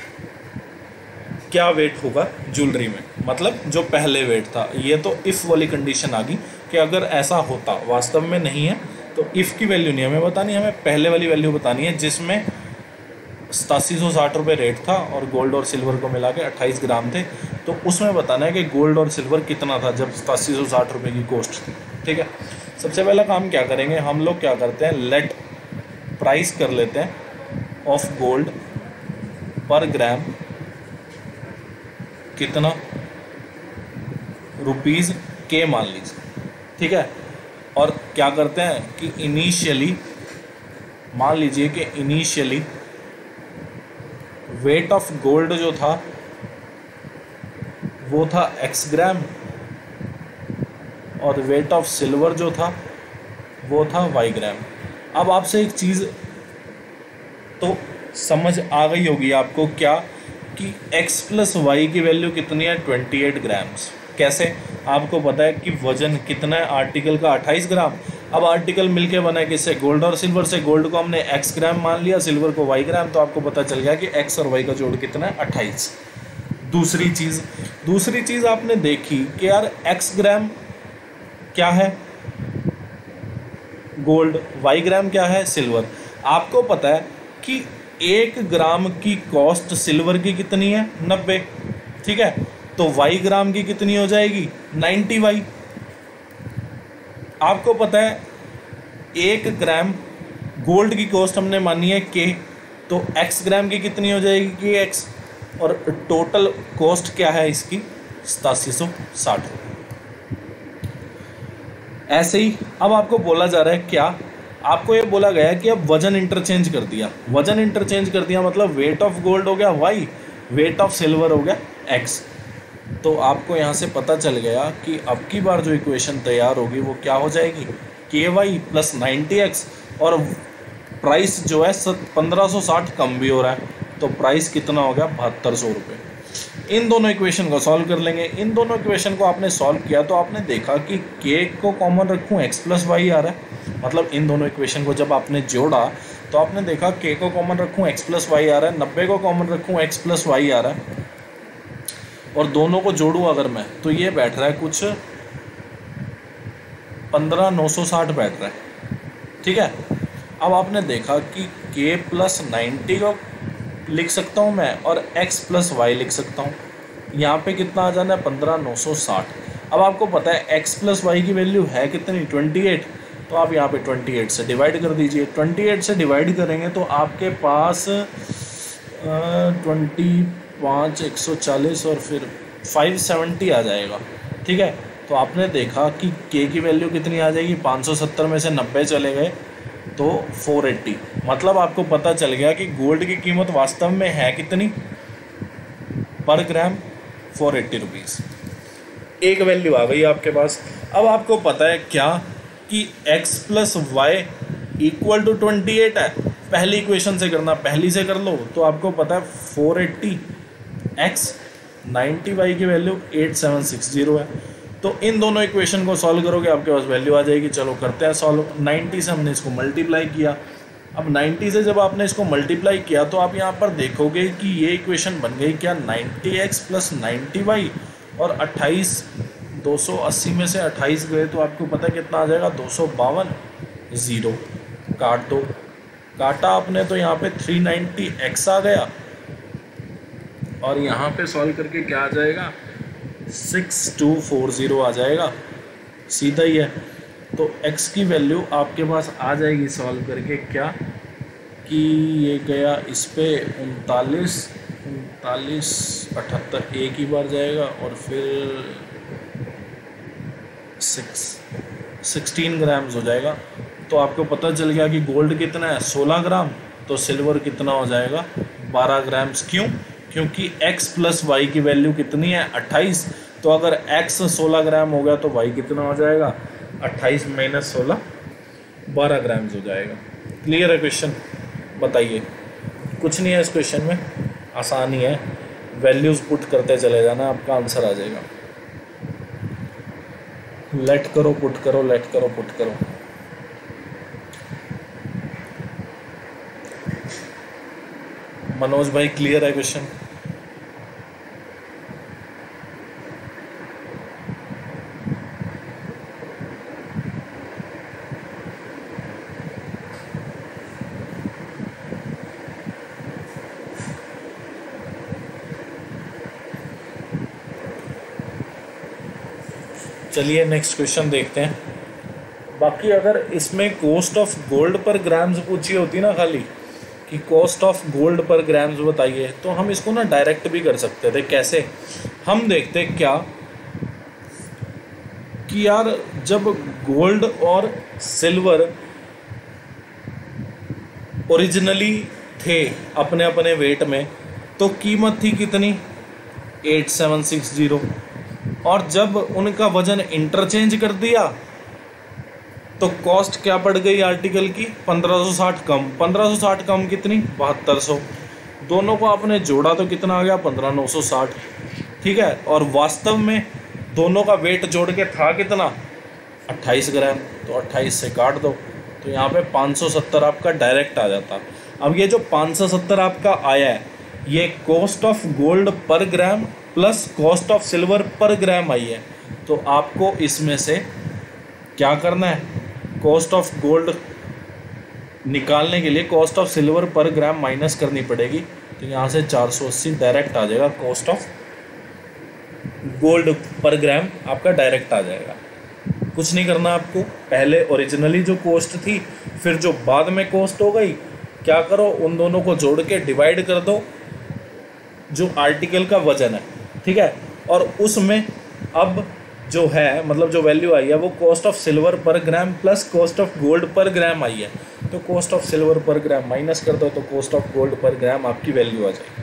क्या वेट होगा ज्वेलरी में, मतलब जो पहले वेट था। ये तो इफ़ वाली कंडीशन आ गई कि अगर ऐसा होता, वास्तव में नहीं है तो इफ़ की वैल्यू नहीं हमें बतानी, हमें पहले वाली वैल्यू बतानी है जिसमें सतासी सौ साठ रुपये रेट था और गोल्ड और सिल्वर को मिला के अट्ठाईस ग्राम थे। तो उसमें बताना है कि गोल्ड और सिल्वर कितना था जब सतासी सौ साठ रुपये की कॉस्ट थी। ठीक है, सबसे पहला काम क्या करेंगे हम लोग, क्या करते हैं लेट प्राइस कर लेते हैं ऑफ गोल्ड पर ग्राम कितना रुपीज़ के मान लीजिए। ठीक है, और क्या करते हैं कि इनिशियली मान लीजिए कि इनिशियली वेट ऑफ गोल्ड जो था वो था एक्स ग्राम, और वेट ऑफ सिल्वर जो था वो था वाई ग्राम। अब आपसे एक चीज़ तो समझ आ गई होगी आपको, क्या कि x प्लस वाई की वैल्यू कितनी है अट्ठाईस ग्राम्स। कैसे, आपको पता है कि वजन कितना है आर्टिकल का अट्ठाईस ग्राम। अब आर्टिकल मिलके बना है किससे, गोल्ड और सिल्वर से। गोल्ड को हमने x ग्राम मान लिया, सिल्वर को y ग्राम, तो आपको पता चल गया कि x और y का जोड़ कितना है अट्ठाईस। दूसरी चीज़ दूसरी चीज़ आपने देखी कि यार x ग्राम क्या है गोल्ड, y ग्राम क्या है सिल्वर। आपको पता है कि एक ग्राम की कॉस्ट सिल्वर की कितनी है नब्बे। ठीक है, तो वाई ग्राम की कितनी हो जाएगी नाइन्टी वाई। आपको पता है एक ग्राम गोल्ड की कॉस्ट हमने मानी है के, तो एक्स ग्राम की कितनी हो जाएगी के एक्स, और टोटल कॉस्ट क्या है इसकी सतासी सौ साठ रुपये। ऐसे ही अब आपको बोला जा रहा है, क्या आपको ये बोला गया है कि अब वजन इंटरचेंज कर दिया। वजन इंटरचेंज कर दिया मतलब वेट ऑफ गोल्ड हो गया वाई, वेट ऑफ सिल्वर हो गया एक्स। तो आपको यहाँ से पता चल गया कि अब की बार जो इक्वेशन तैयार होगी वो क्या हो जाएगी, के वाई प्लस नाइन्टी एक्स, और प्राइस जो है पंद्रह सौ साठ कम भी हो रहा है, तो प्राइस कितना हो गया बहत्तर सौ रुपये। इन दोनों इक्वेशन को सॉल्व कर लेंगे। इन दोनों इक्वेशन को आपने सॉल्व किया तो आपने देखा कि के को कॉमन रखूँ एक्स प्लस वाई आ रहा है, मतलब इन दोनों इक्वेशन को जब आपने जोड़ा तो आपने देखा के को कॉमन रखूँ एक्स प्लस वाई आ रहा है, नब्बे को कॉमन रखूँ एक्स प्लस वाई आ रहा है, और दोनों को जोड़ूँ अगर मैं तो ये बैठ रहा है कुछ पंद्रह नौ सौ साठ बैठ रहा है। ठीक है, अब आपने देखा कि के प्लस नाइन्टी को लिख सकता हूँ मैं और x प्लस वाई लिख सकता हूँ। यहाँ पे कितना आ जाना है पंद्रह नौ सौ साठ। अब आपको पता है x प्लस वाई की वैल्यू है कितनी अट्ठाईस, तो आप यहाँ पे अट्ठाईस से डिवाइड कर दीजिए। अट्ठाईस से डिवाइड करेंगे तो आपके पास ट्वेंटी पाँच एक सौ चालीस और फिर फाइव सेवेंटी आ जाएगा। ठीक है, तो आपने देखा कि k की वैल्यू कितनी आ जाएगी, पाँच सौ सत्तर में से नब्बे चले गए तो चार सौ अस्सी। मतलब आपको पता चल गया कि गोल्ड की कीमत वास्तव में है कितनी पर ग्राम चार सौ अस्सी रुपीस। एक वैल्यू आ गई आपके पास। अब आपको पता है क्या कि x plus y equal to twenty eight है। पहली इक्वेशन से करना, पहली से कर लो तो आपको पता है चार सौ अस्सी x नाइन्टी वाई की value eight seven six zero है। तो इन दोनों इक्वेशन को सॉल्व करोगे आपके पास वैल्यू आ जाएगी। चलो करते हैं सॉल्व। नाइन्टी से हमने इसको मल्टीप्लाई किया। अब नाइन्टी से जब आपने इसको मल्टीप्लाई किया तो आप यहाँ पर देखोगे कि ये इक्वेशन बन गई क्या, ninety x plus ninety y और अट्ठाईस, दो सौ अस्सी में से अट्ठाईस गए तो आपको पता है कितना आ जाएगा, दो सौ बावन। ज़ीरो काट दो, काटा आपने तो यहाँ पे थ्री नाइन्टी एक्स आ गया और यहाँ पे सॉल्व करके क्या आ जाएगा, सिक्स टू फोर ज़ीरो आ जाएगा, सीधा ही है। तो x की वैल्यू आपके पास आ जाएगी सॉल्व करके क्या कि ये गया इस पे उनतालीस उनतालीस अठहत्तर एक ही बार जाएगा और फिर सिक्स सिक्सटीन ग्राम्स हो जाएगा। तो आपको पता चल गया कि गोल्ड कितना है सोलह ग्राम, तो सिल्वर कितना हो जाएगा बारह ग्राम्स। क्यों? क्योंकि x प्लस वाई की वैल्यू कितनी है अट्ठाईस, तो अगर x सोलह ग्राम हो गया तो y कितना हो जाएगा अट्ठाईस माइनस सोलह बारह ग्राम्स हो जाएगा। क्लियर है क्वेश्चन? बताइए। कुछ नहीं है इस क्वेश्चन में, आसान ही है, वैल्यूज़ पुट करते चले जाना, आपका आंसर आ जाएगा। लेट करो पुट करो, लेट करो पुट करो। मनोज भाई क्लियर है क्वेश्चन? चलिए नेक्स्ट क्वेश्चन देखते हैं। बाकी अगर इसमें cost of gold per grams पूछी होती ना खाली कि cost of gold per grams बताइए, तो हम इसको ना डायरेक्ट भी कर सकते थे। कैसे? हम देखते क्या कि यार जब गोल्ड और सिल्वर ओरिजिनली थे अपने अपने वेट में तो कीमत थी कितनी एट सेवन सिक्स ज़ीरो, और जब उनका वजन इंटरचेंज कर दिया तो कॉस्ट क्या पड़ गई आर्टिकल की पंद्रह सौ साठ कम, पंद्रह सौ साठ कम कितनी बहत्तर सौ, दोनों को आपने जोड़ा तो कितना आ गया पंद्रह नौ सौ साठ। ठीक है, और वास्तव में दोनों का वेट जोड़ के था कितना अट्ठाईस ग्राम, तो अट्ठाईस से काट दो तो यहाँ पे पाँच सौ सत्तर आपका डायरेक्ट आ जाता। अब ये जो पाँच सौ सत्तर आपका आया है ये cost of gold per gram plus cost of silver per gram आई है, तो आपको इसमें से क्या करना है, कॉस्ट ऑफ गोल्ड निकालने के लिए cost of silver per gram minus करनी पड़ेगी, तो यहाँ से चार सौ अस्सी डायरेक्ट आ जाएगा, कॉस्ट ऑफ गोल्ड पर ग्राम आपका डायरेक्ट आ जाएगा। कुछ नहीं करना आपको, पहले ओरिजिनली जो कॉस्ट थी फिर जो बाद में कॉस्ट हो गई, क्या करो उन दोनों को जोड़ के डिवाइड कर दो जो आर्टिकल का वजन है। ठीक है, और उसमें अब जो है मतलब जो वैल्यू आई है वो cost of silver per gram plus cost of gold per gram आई है, तो cost of silver per gram minus कर दो तो कॉस्ट ऑफ गोल्ड पर ग्राम आपकी वैल्यू आ जाएगी।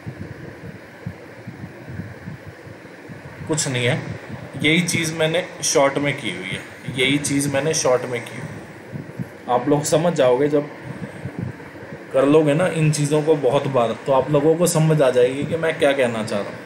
कुछ नहीं है, यही चीज़ मैंने शॉर्ट में की हुई है, यही चीज़ मैंने शॉर्ट में की हुई। आप लोग समझ जाओगे जब कर लोगे ना इन चीज़ों को बहुत बार, तो आप लोगों को समझ आ जाएगी कि मैं क्या कहना चाह रहा हूँ।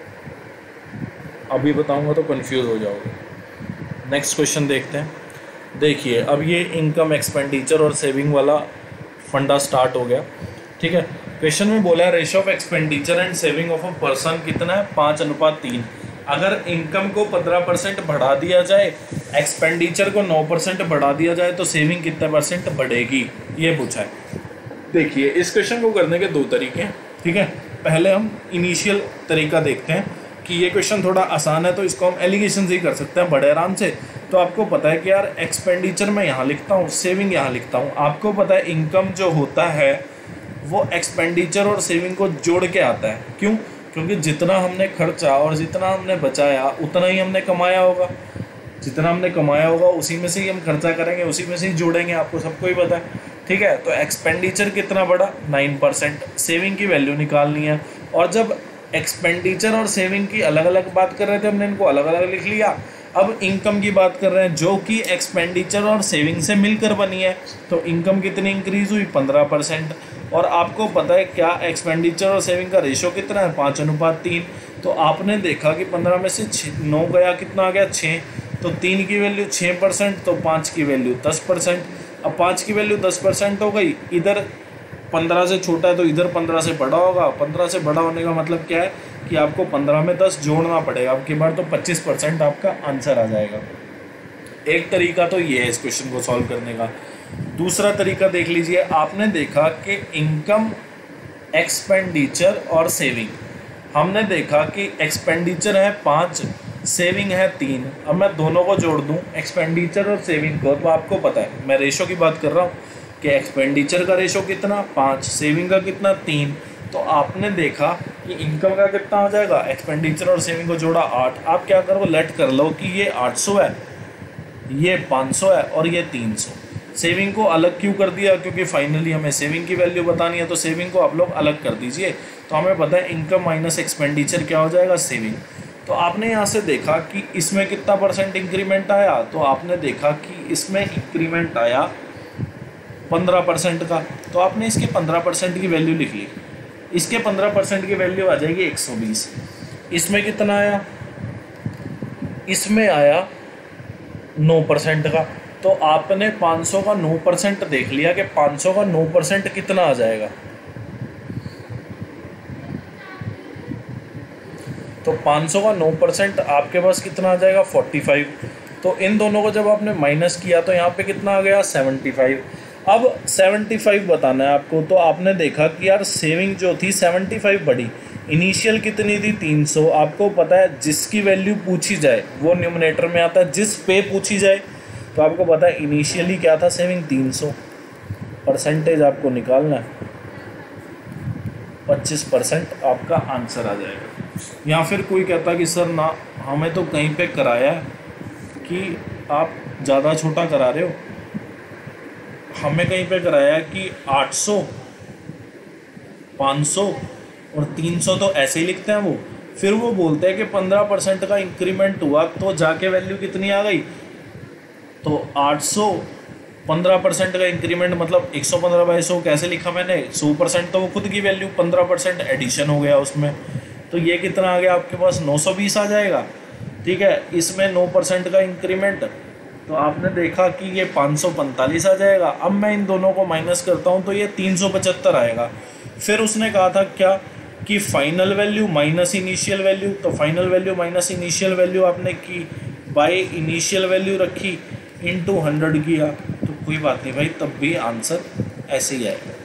अभी बताऊंगा तो कंफ्यूज हो जाओगे। नेक्स्ट क्वेश्चन देखते हैं। देखिए अब ये इनकम एक्सपेंडिचर और सेविंग वाला फंडा स्टार्ट हो गया। ठीक है, क्वेश्चन में बोला है ratio of expenditure and saving of a person कितना है पाँच अनुपात तीन। अगर इनकम को पंद्रह परसेंट बढ़ा दिया जाए, एक्सपेंडिचर को नौ परसेंट बढ़ा दिया जाए तो सेविंग कितने परसेंट बढ़ेगी, ये पूछा है। देखिए इस क्वेश्चन को करने के दो तरीके हैं। ठीक है, पहले हम इनिशियल तरीका देखते हैं कि ये क्वेश्चन थोड़ा आसान है तो इसको हम एलिगेशन से ही कर सकते हैं बड़े आराम से। तो आपको पता है कि यार एक्सपेंडिचर मैं यहाँ लिखता हूँ, सेविंग यहाँ लिखता हूँ। आपको पता है इनकम जो होता है वो एक्सपेंडिचर और सेविंग को जोड़ के आता है। क्यों? क्योंकि जितना हमने खर्चा और जितना हमने बचाया उतना ही हमने कमाया होगा, जितना हमने कमाया होगा उसी में से ही हम खर्चा करेंगे, उसी में से ही जोड़ेंगे, आपको सबको ही पता है। ठीक है, तो एक्सपेंडिचर कितना बढ़ा नाइन परसेंट, सेविंग की वैल्यू निकालनी है। और जब एक्सपेंडिचर और सेविंग की अलग अलग बात कर रहे थे हमने इनको अलग अलग लिख लिया। अब इनकम की बात कर रहे हैं जो कि एक्सपेंडिचर और सेविंग से मिलकर बनी है, तो इनकम कितनी इंक्रीज हुई पंद्रह परसेंट। और आपको पता है क्या एक्सपेंडिचर और सेविंग का रेशो कितना है पाँच अनुपात तीन। तो आपने देखा कि पंद्रह में से नौ गया, कितना आ गया छः, तो तीन की वैल्यू छः परसेंट तो पाँच की वैल्यू दस परसेंट। अब पाँच की वैल्यू दस परसेंट हो गई, इधर पंद्रह से छोटा है तो इधर पंद्रह से बड़ा होगा। पंद्रह से बड़ा होने का मतलब क्या है कि आपको पंद्रह में दस जोड़ना पड़ेगा अब की बार, तो पच्चीस परसेंट आपका आंसर आ जाएगा। एक तरीका तो ये है इस क्वेश्चन को सॉल्व करने का। दूसरा तरीका देख लीजिए, आपने देखा कि इनकम, एक्सपेंडिचर और सेविंग। हमने देखा कि एक्सपेंडिचर है पाँच, सेविंग है तीन। अब मैं दोनों को जोड़ दूं, एक्सपेंडिचर और सेविंग को, तो आपको पता है मैं रेशो की बात कर रहा हूँ कि एक्सपेंडिचर का रेशो कितना पाँच, सेविंग का कितना तीन। तो आपने देखा कि इनकम का कितना हो जाएगा, एक्सपेंडिचर और सेविंग को जोड़ा आठ। आप क्या करो, लेट कर लो कि ये आठ सौ है, ये पाँच सौ है और ये तीन सौ। सेविंग को अलग क्यों कर दिया, क्योंकि फाइनली हमें सेविंग की वैल्यू बतानी है, तो सेविंग को आप लोग अलग कर दीजिए। तो हमें पता है इनकम माइनस एक्सपेंडिचर क्या हो जाएगा, सेविंग। तो आपने यहाँ से देखा कि इसमें कितना परसेंट इंक्रीमेंट आया, तो आपने देखा कि इसमें इंक्रीमेंट आया पंद्रह परसेंट का। तो आपने इसके पंद्रह परसेंट की वैल्यू लिख ली, इसके पंद्रह परसेंट की वैल्यू आ जाएगी एक सौ बीस। इसमें कितना आया, इसमें आया नौ परसेंट का। तो आपने पाँच सौ का नौ परसेंट देख लिया कि पाँच सौ का नौ परसेंट कितना आ जाएगा। तो पाँच सौ का नौ परसेंट आपके पास कितना आ जाएगा, पैंतालीस। तो इन दोनों को जब आपने माइनस किया तो यहाँ पे कितना आ गया, पचहत्तर। अब पचहत्तर बताना है आपको। तो आपने देखा कि यार सेविंग जो थी पचहत्तर बढ़ी, इनिशियल कितनी थी तीन सौ। आपको पता है जिसकी वैल्यू पूछी जाए वो न्यूमरेटर में आता है, जिस पे पूछी जाए। तो आपको पता है इनिशियली क्या था, सेविंग तीन सौ, परसेंटेज आपको निकालना है, पच्चीस परसेंट आपका आंसर आ जाएगा। या फिर कोई कहता कि सर ना, हमें तो कहीं पे कराया है कि आप ज़्यादा छोटा करा रहे हो, हमें कहीं पे कराया है कि आठ सौ, पाँच सौ और तीन सौ, तो ऐसे ही लिखते हैं वो। फिर वो बोलते हैं कि पंद्रह परसेंट का इंक्रीमेंट हुआ, तो जाके वैल्यू कितनी आ गई, तो आठ सौ, पंद्रह परसेंट का इंक्रीमेंट मतलब एक सौ पंद्रह बाई सौ कैसे लिखा मैंने, सौ परसेंट तो वो खुद की वैल्यू, पंद्रह परसेंट एडिशन हो गया उसमें। तो ये कितना आ गया आपके पास, नौ सौ बीस आ जाएगा। ठीक है, इसमें नौ परसेंट का इंक्रीमेंट, तो आपने देखा कि ये पाँच सौ पैंतालीस आ जाएगा। अब मैं इन दोनों को माइनस करता हूँ तो ये तीन सौ पचहत्तर आएगा। फिर उसने कहा था क्या कि final value minus initial value. तो final value minus initial value आपने की, बाय इनिशियल वैल्यू रखी, इनटू हंड्रेड किया। तो कोई बात नहीं भाई, तब भी आंसर ऐसे ही आएगा।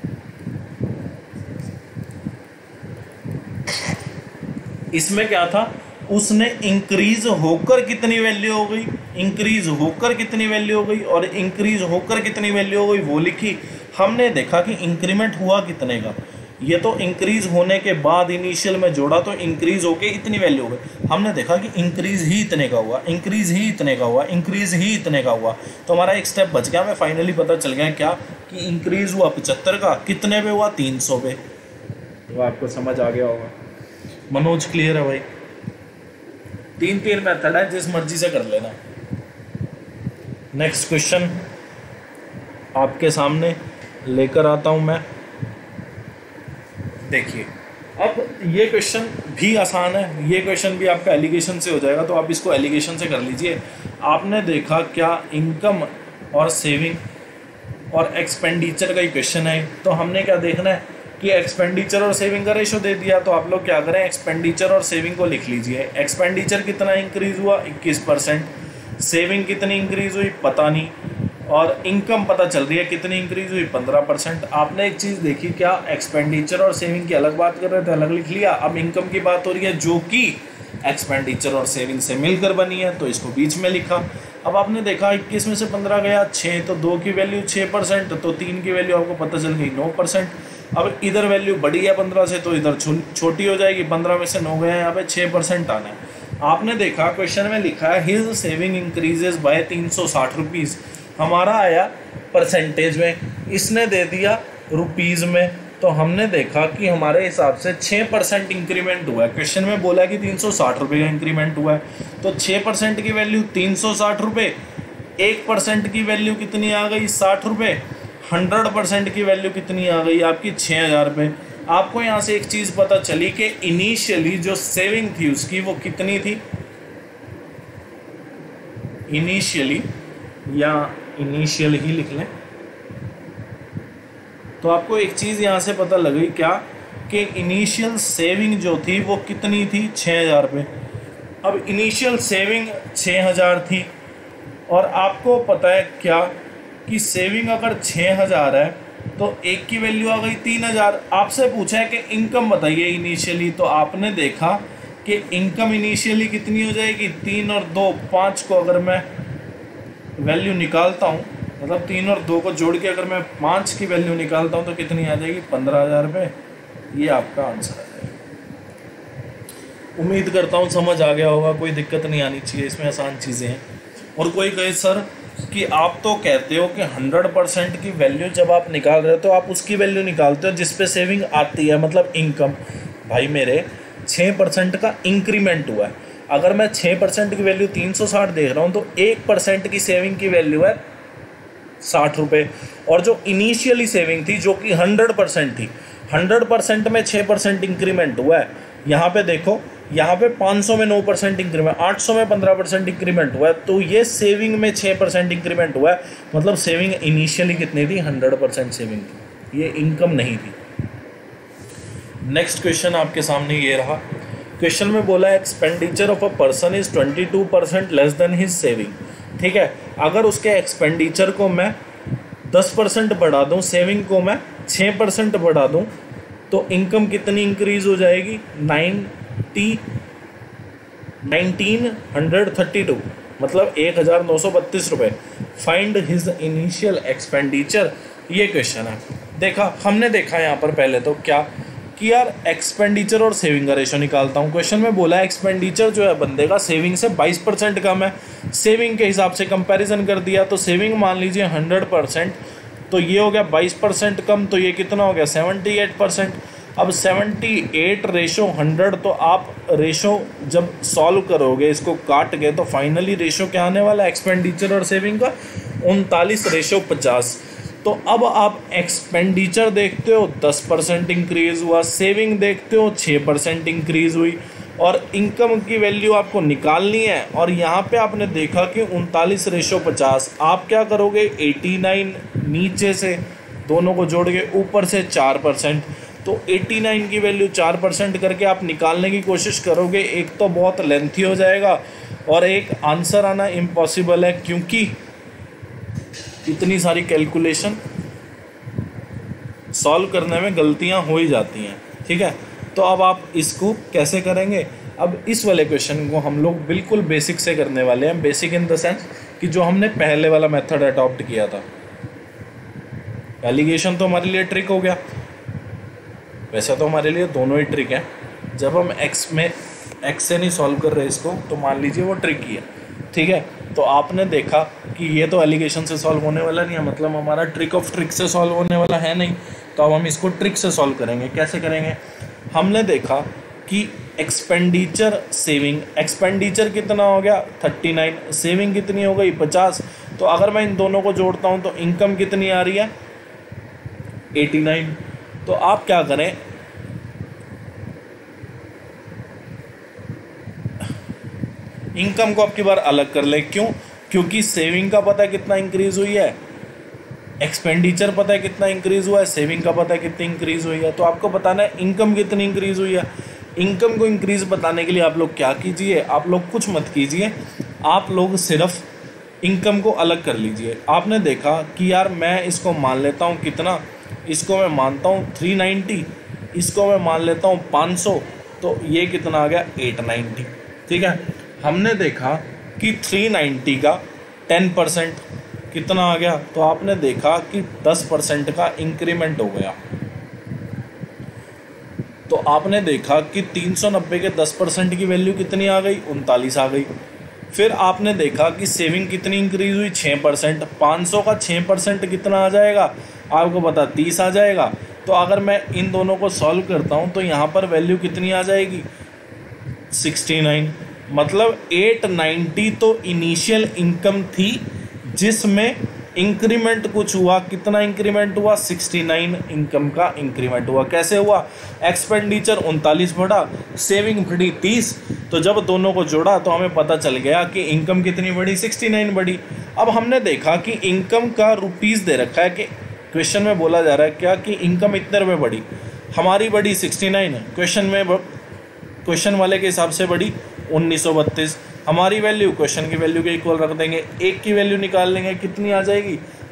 इसमें क्या था, उसने इंक्रीज होकर कितनी वैल्यू हो गई, इंक्रीज होकर कितनी वैल्यू हो गई और इंक्रीज होकर कितनी वैल्यू हो गई वो लिखी। हमने देखा कि इंक्रीमेंट हुआ कितने का, ये तो इंक्रीज होने के बाद इनिशियल में जोड़ा तो इंक्रीज होके इतनी वैल्यू हो गई। हमने देखा कि इंक्रीज ही इतने का हुआ, इंक्रीज ही इतने का हुआ, इंक्रीज ही इतने का हुआ। तो हमारा एक स्टेप बच गया, हमें फाइनली पता चल गया क्या कि इंक्रीज हुआ पचहत्तर का, कितने पे हुआ, तीन सौ पे। तो आपको समझ आ गया होगा। मनोज क्लियर है भाई? तीन तीन मेथड है, जिस मर्जी से कर लेना। नेक्स्ट क्वेश्चन आपके सामने लेकर आता हूं मैं। देखिए, अब ये क्वेश्चन भी आसान है, ये क्वेश्चन भी आपका एलिगेशन से हो जाएगा, तो आप इसको एलिगेशन से कर लीजिए। आपने देखा क्या इनकम और सेविंग और एक्सपेंडिचर का ही क्वेश्चन है, तो हमने क्या देखना है कि एक्सपेंडिचर और सेविंग का रेशो दे दिया। तो आप लोग क्या करें, एक्सपेंडिचर और सेविंग को लिख लीजिए। एक्सपेंडिचर कितना इंक्रीज हुआ, इक्कीस परसेंट। सेविंग कितनी इंक्रीज हुई पता नहीं, और इनकम पता चल रही है कितनी इंक्रीज हुई, पंद्रह परसेंट। आपने एक चीज़ देखी क्या, एक्सपेंडिचर और सेविंग की अलग बात कर रहे थे, अलग लिख लिया। अब इनकम की बात हो रही है जो कि एक्सपेंडिचर और सेविंग से मिलकर बनी है, तो इसको बीच में लिखा। अब आपने देखा इक्कीस में से पंद्रह गया छः, तो दो की वैल्यू छः परसेंट, तो तीन की वैल्यू आपको पता चल गई नौ परसेंट। अब इधर वैल्यू बड़ी है पंद्रह से, तो इधर छोटी हो जाएगी, पंद्रह में से नौ गया, यहाँ पे छः परसेंट आना है। आपने देखा क्वेश्चन में लिखा है हिज सेविंग इंक्रीजेज बाय तीन सौ साठ रुपीज़, हमारा आया परसेंटेज में, इसने दे दिया रुपीज़ में। तो हमने देखा कि हमारे हिसाब से छः परसेंट इंक्रीमेंट हुआ है। क्वेश्चन में बोला कि तीन सौ साठ रुपये का इंक्रीमेंट हुआ है, तो छः परसेंट की वैल्यू तीन सौ साठ रुपये, एक परसेंट की वैल्यू कितनी आ गई, साठ रुपये, हंड्रेड परसेंट की वैल्यू कितनी आ गई आपकी, छः हज़ार रुपये। आपको यहाँ से एक चीज़ पता चली कि इनिशियली जो सेविंग थी उसकी वो कितनी थी, इनिशियली, या इनिशियल ही लिख लें। तो आपको एक चीज़ यहाँ से पता लगी क्या कि इनिशियल सेविंग जो थी वो कितनी थी, छः हज़ार रुपये। अब इनिशियल सेविंग छः हज़ार थी, और आपको पता है क्या कि सेविंग अगर छः हज़ार है तो एक की वैल्यू आ गई तीन हज़ार। आपसे पूछा है कि इनकम बताइए इनिशियली, तो आपने देखा कि इनकम इनिशियली कितनी हो जाएगी, तीन और दो पाँच को अगर मैं वैल्यू निकालता हूँ, मतलब तीन और दो को जोड़ के अगर मैं पाँच की वैल्यू निकालता हूँ तो कितनी आ जाएगी, पंद्रह हज़ार रुपये। ये आपका आंसर आ जाएगा। उम्मीद करता हूँ समझ आ गया होगा, कोई दिक्कत नहीं आनी चाहिए, इसमें आसान चीज़ें हैं। और कोई कहे सर कि आप तो कहते हो कि हंड्रेड परसेंट की वैल्यू जब आप निकाल रहे हो तो आप उसकी वैल्यू निकालते हो जिस पे सेविंग आती है, मतलब इनकम। भाई मेरे छः परसेंट का इंक्रीमेंट हुआ है, अगर मैं छः परसेंट की वैल्यू तीन सौ साठ देख रहा हूँ तो एक परसेंट की सेविंग की वैल्यू है साठ रुपये। और जो इनिशियली सेविंग थी जो कि हंड्रेड परसेंट थी, हंड्रेड परसेंट में छः परसेंट इंक्रीमेंट हुआ है। यहाँ पे देखो, यहाँ पे पाँच सौ में नौ परसेंट इंक्रीमेंट, आठ सौ में पंद्रह परसेंट इंक्रीमेंट हुआ है, तो ये सेविंग में छः परसेंट इंक्रीमेंट हुआ है, मतलब सेविंग इनिशियली कितनी थी, हंड्रेड परसेंट सेविंग थी, ये इनकम नहीं थी। नेक्स्ट क्वेश्चन आपके सामने ये रहा। क्वेश्चन में बोला है expenditure of a person is twenty two percent less than his saving. ठीक है, अगर उसके एक्सपेंडिचर को मैं दस परसेंट बढ़ा दूँ, सेविंग को मैं छः परसेंट बढ़ा दूँ, तो इनकम कितनी इंक्रीज हो जाएगी, ninety nineteen hundred thirty two, मतलब एक हज़ार नौ सौ बत्तीस रुपये। फाइंड हिज इनिशियल एक्सपेंडिचर, ये क्वेश्चन है। देखा हमने देखा यहाँ पर पहले तो क्या कि यार एक्सपेंडिचर और सेविंग का रेशो निकालता हूँ। क्वेश्चन में बोला है एक्सपेंडिचर जो है बंदे का सेविंग से बाईस परसेंट कम है, सेविंग के हिसाब से कंपैरिजन कर दिया, तो सेविंग मान लीजिए हंड्रेड परसेंट, तो ये हो गया बाईस परसेंट कम, तो ये कितना हो गया सेवेंटी एट परसेंट। अब सेवेंटी एट रेशो हंड्रेड, तो आप रेशो जब सॉल्व करोगे, इसको काट गए, तो फाइनली रेशो क्या आने वाला है एक्सपेंडिचर और सेविंग का, उनतालीस रेशो पचास। तो अब आप एक्सपेंडिचर देखते हो दस परसेंट इंक्रीज़ हुआ, सेविंग देखते हो छः परसेंट इंक्रीज़ हुई, और इनकम की वैल्यू आपको निकालनी है। और यहाँ पे आपने देखा कि उनतालीस रेशो पचास, आप क्या करोगे नवासी नीचे से दोनों को जोड़ के ऊपर से चार परसेंट, तो नवासी की वैल्यू चार परसेंट करके आप निकालने की कोशिश करोगे। एक तो बहुत लेंथी हो जाएगा और एक आंसर आना इम्पॉसिबल है, क्योंकि इतनी सारी कैलकुलेशन सॉल्व करने में गलतियां हो ही जाती हैं। ठीक है, तो अब आप इसको कैसे करेंगे, अब इस वाले क्वेश्चन को हम लोग बिल्कुल बेसिक से करने वाले हैं। बेसिक इन द सेंस कि जो हमने पहले वाला मेथड अडॉप्ट किया था। एलिगेशन तो हमारे लिए ट्रिक हो गया, वैसे तो हमारे लिए दोनों ही ट्रिक है। जब हम एक्स में एक्स से नहीं सॉल्व कर रहे इसको, तो मान लीजिए वो ट्रिक ही है। ठीक है, तो आपने देखा कि ये तो एलिगेशन से सॉल्व होने वाला नहीं है, मतलब हमारा ट्रिक ऑफ ट्रिक से सॉल्व होने वाला है नहीं, तो अब हम इसको ट्रिक से सॉल्व करेंगे। कैसे करेंगे, हमने देखा कि एक्सपेंडिचर सेविंग, एक्सपेंडिचर कितना हो गया थर्टी नाइन, सेविंग कितनी हो गई पचास, तो अगर मैं इन दोनों को जोड़ता हूँ तो इनकम कितनी आ रही है एटी नाइन। तो आप क्या करें, इनकम को अब की बार अलग कर लें। क्यों, क्योंकि सेविंग का पता है कितना इंक्रीज हुई है, एक्सपेंडिचर पता है कितना इंक्रीज हुआ है, सेविंग का पता है कितनी इंक्रीज हुई है, तो आपको बताना है इनकम कितनी इंक्रीज हुई है। इनकम को इंक्रीज बताने के लिए आप लोग क्या कीजिए, आप लोग कुछ मत कीजिए, आप लोग सिर्फ इनकम को अलग कर लीजिए। आपने देखा कि यार मैं इसको मान लेता हूँ कितना, इसको मैं मानता हूँ थ्री नाइन्टी, इसको मैं मान लेता हूँ पाँच सौ, तो ये कितना आ गया एट नाइन्टी। ठीक है, हमने देखा कि थ्री नाइन्टी का टेन परसेंट कितना आ गया, तो आपने देखा कि दस परसेंट का इंक्रीमेंट हो गया। तो आपने देखा कि तीन सौ नब्बे के दस परसेंट की वैल्यू कितनी आ गई, उनतालीस आ गई। फिर आपने देखा कि सेविंग कितनी इंक्रीज हुई, छः परसेंट, पाँच सौ का छः परसेंट कितना आ जाएगा, आपको पता तीस आ जाएगा। तो अगर मैं इन दोनों को सॉल्व करता हूँ तो यहाँ पर वैल्यू कितनी आ जाएगी सिक्सटी नाइन, मतलब एट नाइन्टी तो इनिशियल इनकम थी जिसमें इंक्रीमेंट कुछ हुआ, कितना इंक्रीमेंट हुआ सिक्सटी नाइन इनकम का इंक्रीमेंट हुआ। कैसे हुआ, एक्सपेंडिचर उनतालीस बढ़ा, सेविंग बढ़ी तीस, तो जब दोनों को जोड़ा तो हमें पता चल गया कि इनकम कितनी बढ़ी, सिक्सटी नाइन बढ़ी। अब हमने देखा कि इनकम का रुपीज़ दे रखा है, कि क्वेश्चन में बोला जा रहा है क्या कि इनकम इतने रुपये बढ़ी, हमारी बढ़ी सिक्सटी नाइन, क्वेश्चन में क्वेश्चन वाले के हिसाब से बढ़ी उन्नीस सौ बत्तीस, हमारी वैल्यू क्वेश्चन की वैल्यू के इक्वल रख देंगे, एक की वैल्यू निकाल लेंगे, कितनी आ जाएगी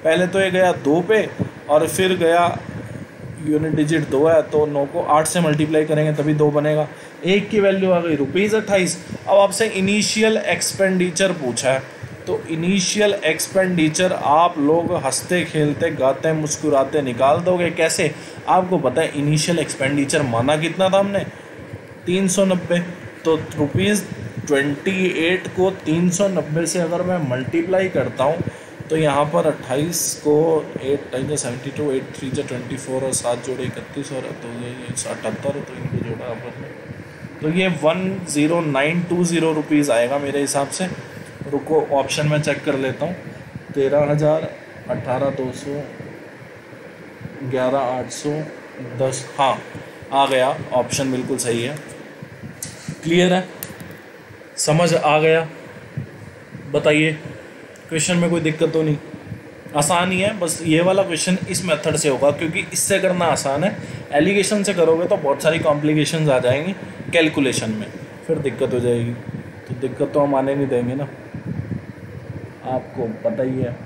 पहले तो ये गया दो पे और फिर गया यूनिट डिजिट दो है तो नौ को आठ से मल्टीप्लाई करेंगे तभी दो बनेगा। एक की वैल्यू आ गई रुपीज़ अट्ठाईस। अब आपसे इनिशियल एक्सपेंडिचर पूछा है तो इनिशियल एक्सपेंडिचर आप लोग हंसते खेलते गाते मुस्कुराते निकाल दोगे। कैसे? आपको पता है इनिशियल एक्सपेंडिचर माना कितना था हमने, तीन सौ नब्बे। तो रुपीज़ ट्वेंटी एट को तीन सौ नब्बे से अगर मैं मल्टीप्लाई करता हूँ तो यहाँ पर अट्ठाईस को eight time seventy two, eight three जो ट्वेंटी फोर और सात जोड़े इकतीस और तो ये अठहत्तर, तो इनको जोड़ा आपस में तो ये one zero nine two zero rupees आएगा मेरे हिसाब से। रुको ऑप्शन में चेक कर लेता हूँ। तेरह हज़ार, अठारह दो सौ, ग्यारह आठ सौ, दस, हाँ आ गया, ऑप्शन बिल्कुल सही है। क्लियर है, समझ आ गया? बताइए, क्वेश्चन में कोई दिक्कत तो नहीं? आसान ही है, बस ये वाला क्वेश्चन इस मेथड से होगा क्योंकि इससे करना आसान है। एलिगेशन से करोगे तो बहुत सारी कॉम्प्लिकेशंस आ जाएंगी कैलकुलेशन में, फिर दिक्कत हो जाएगी। तो दिक्कत तो हम आने नहीं देंगे ना, आपको पता ही है।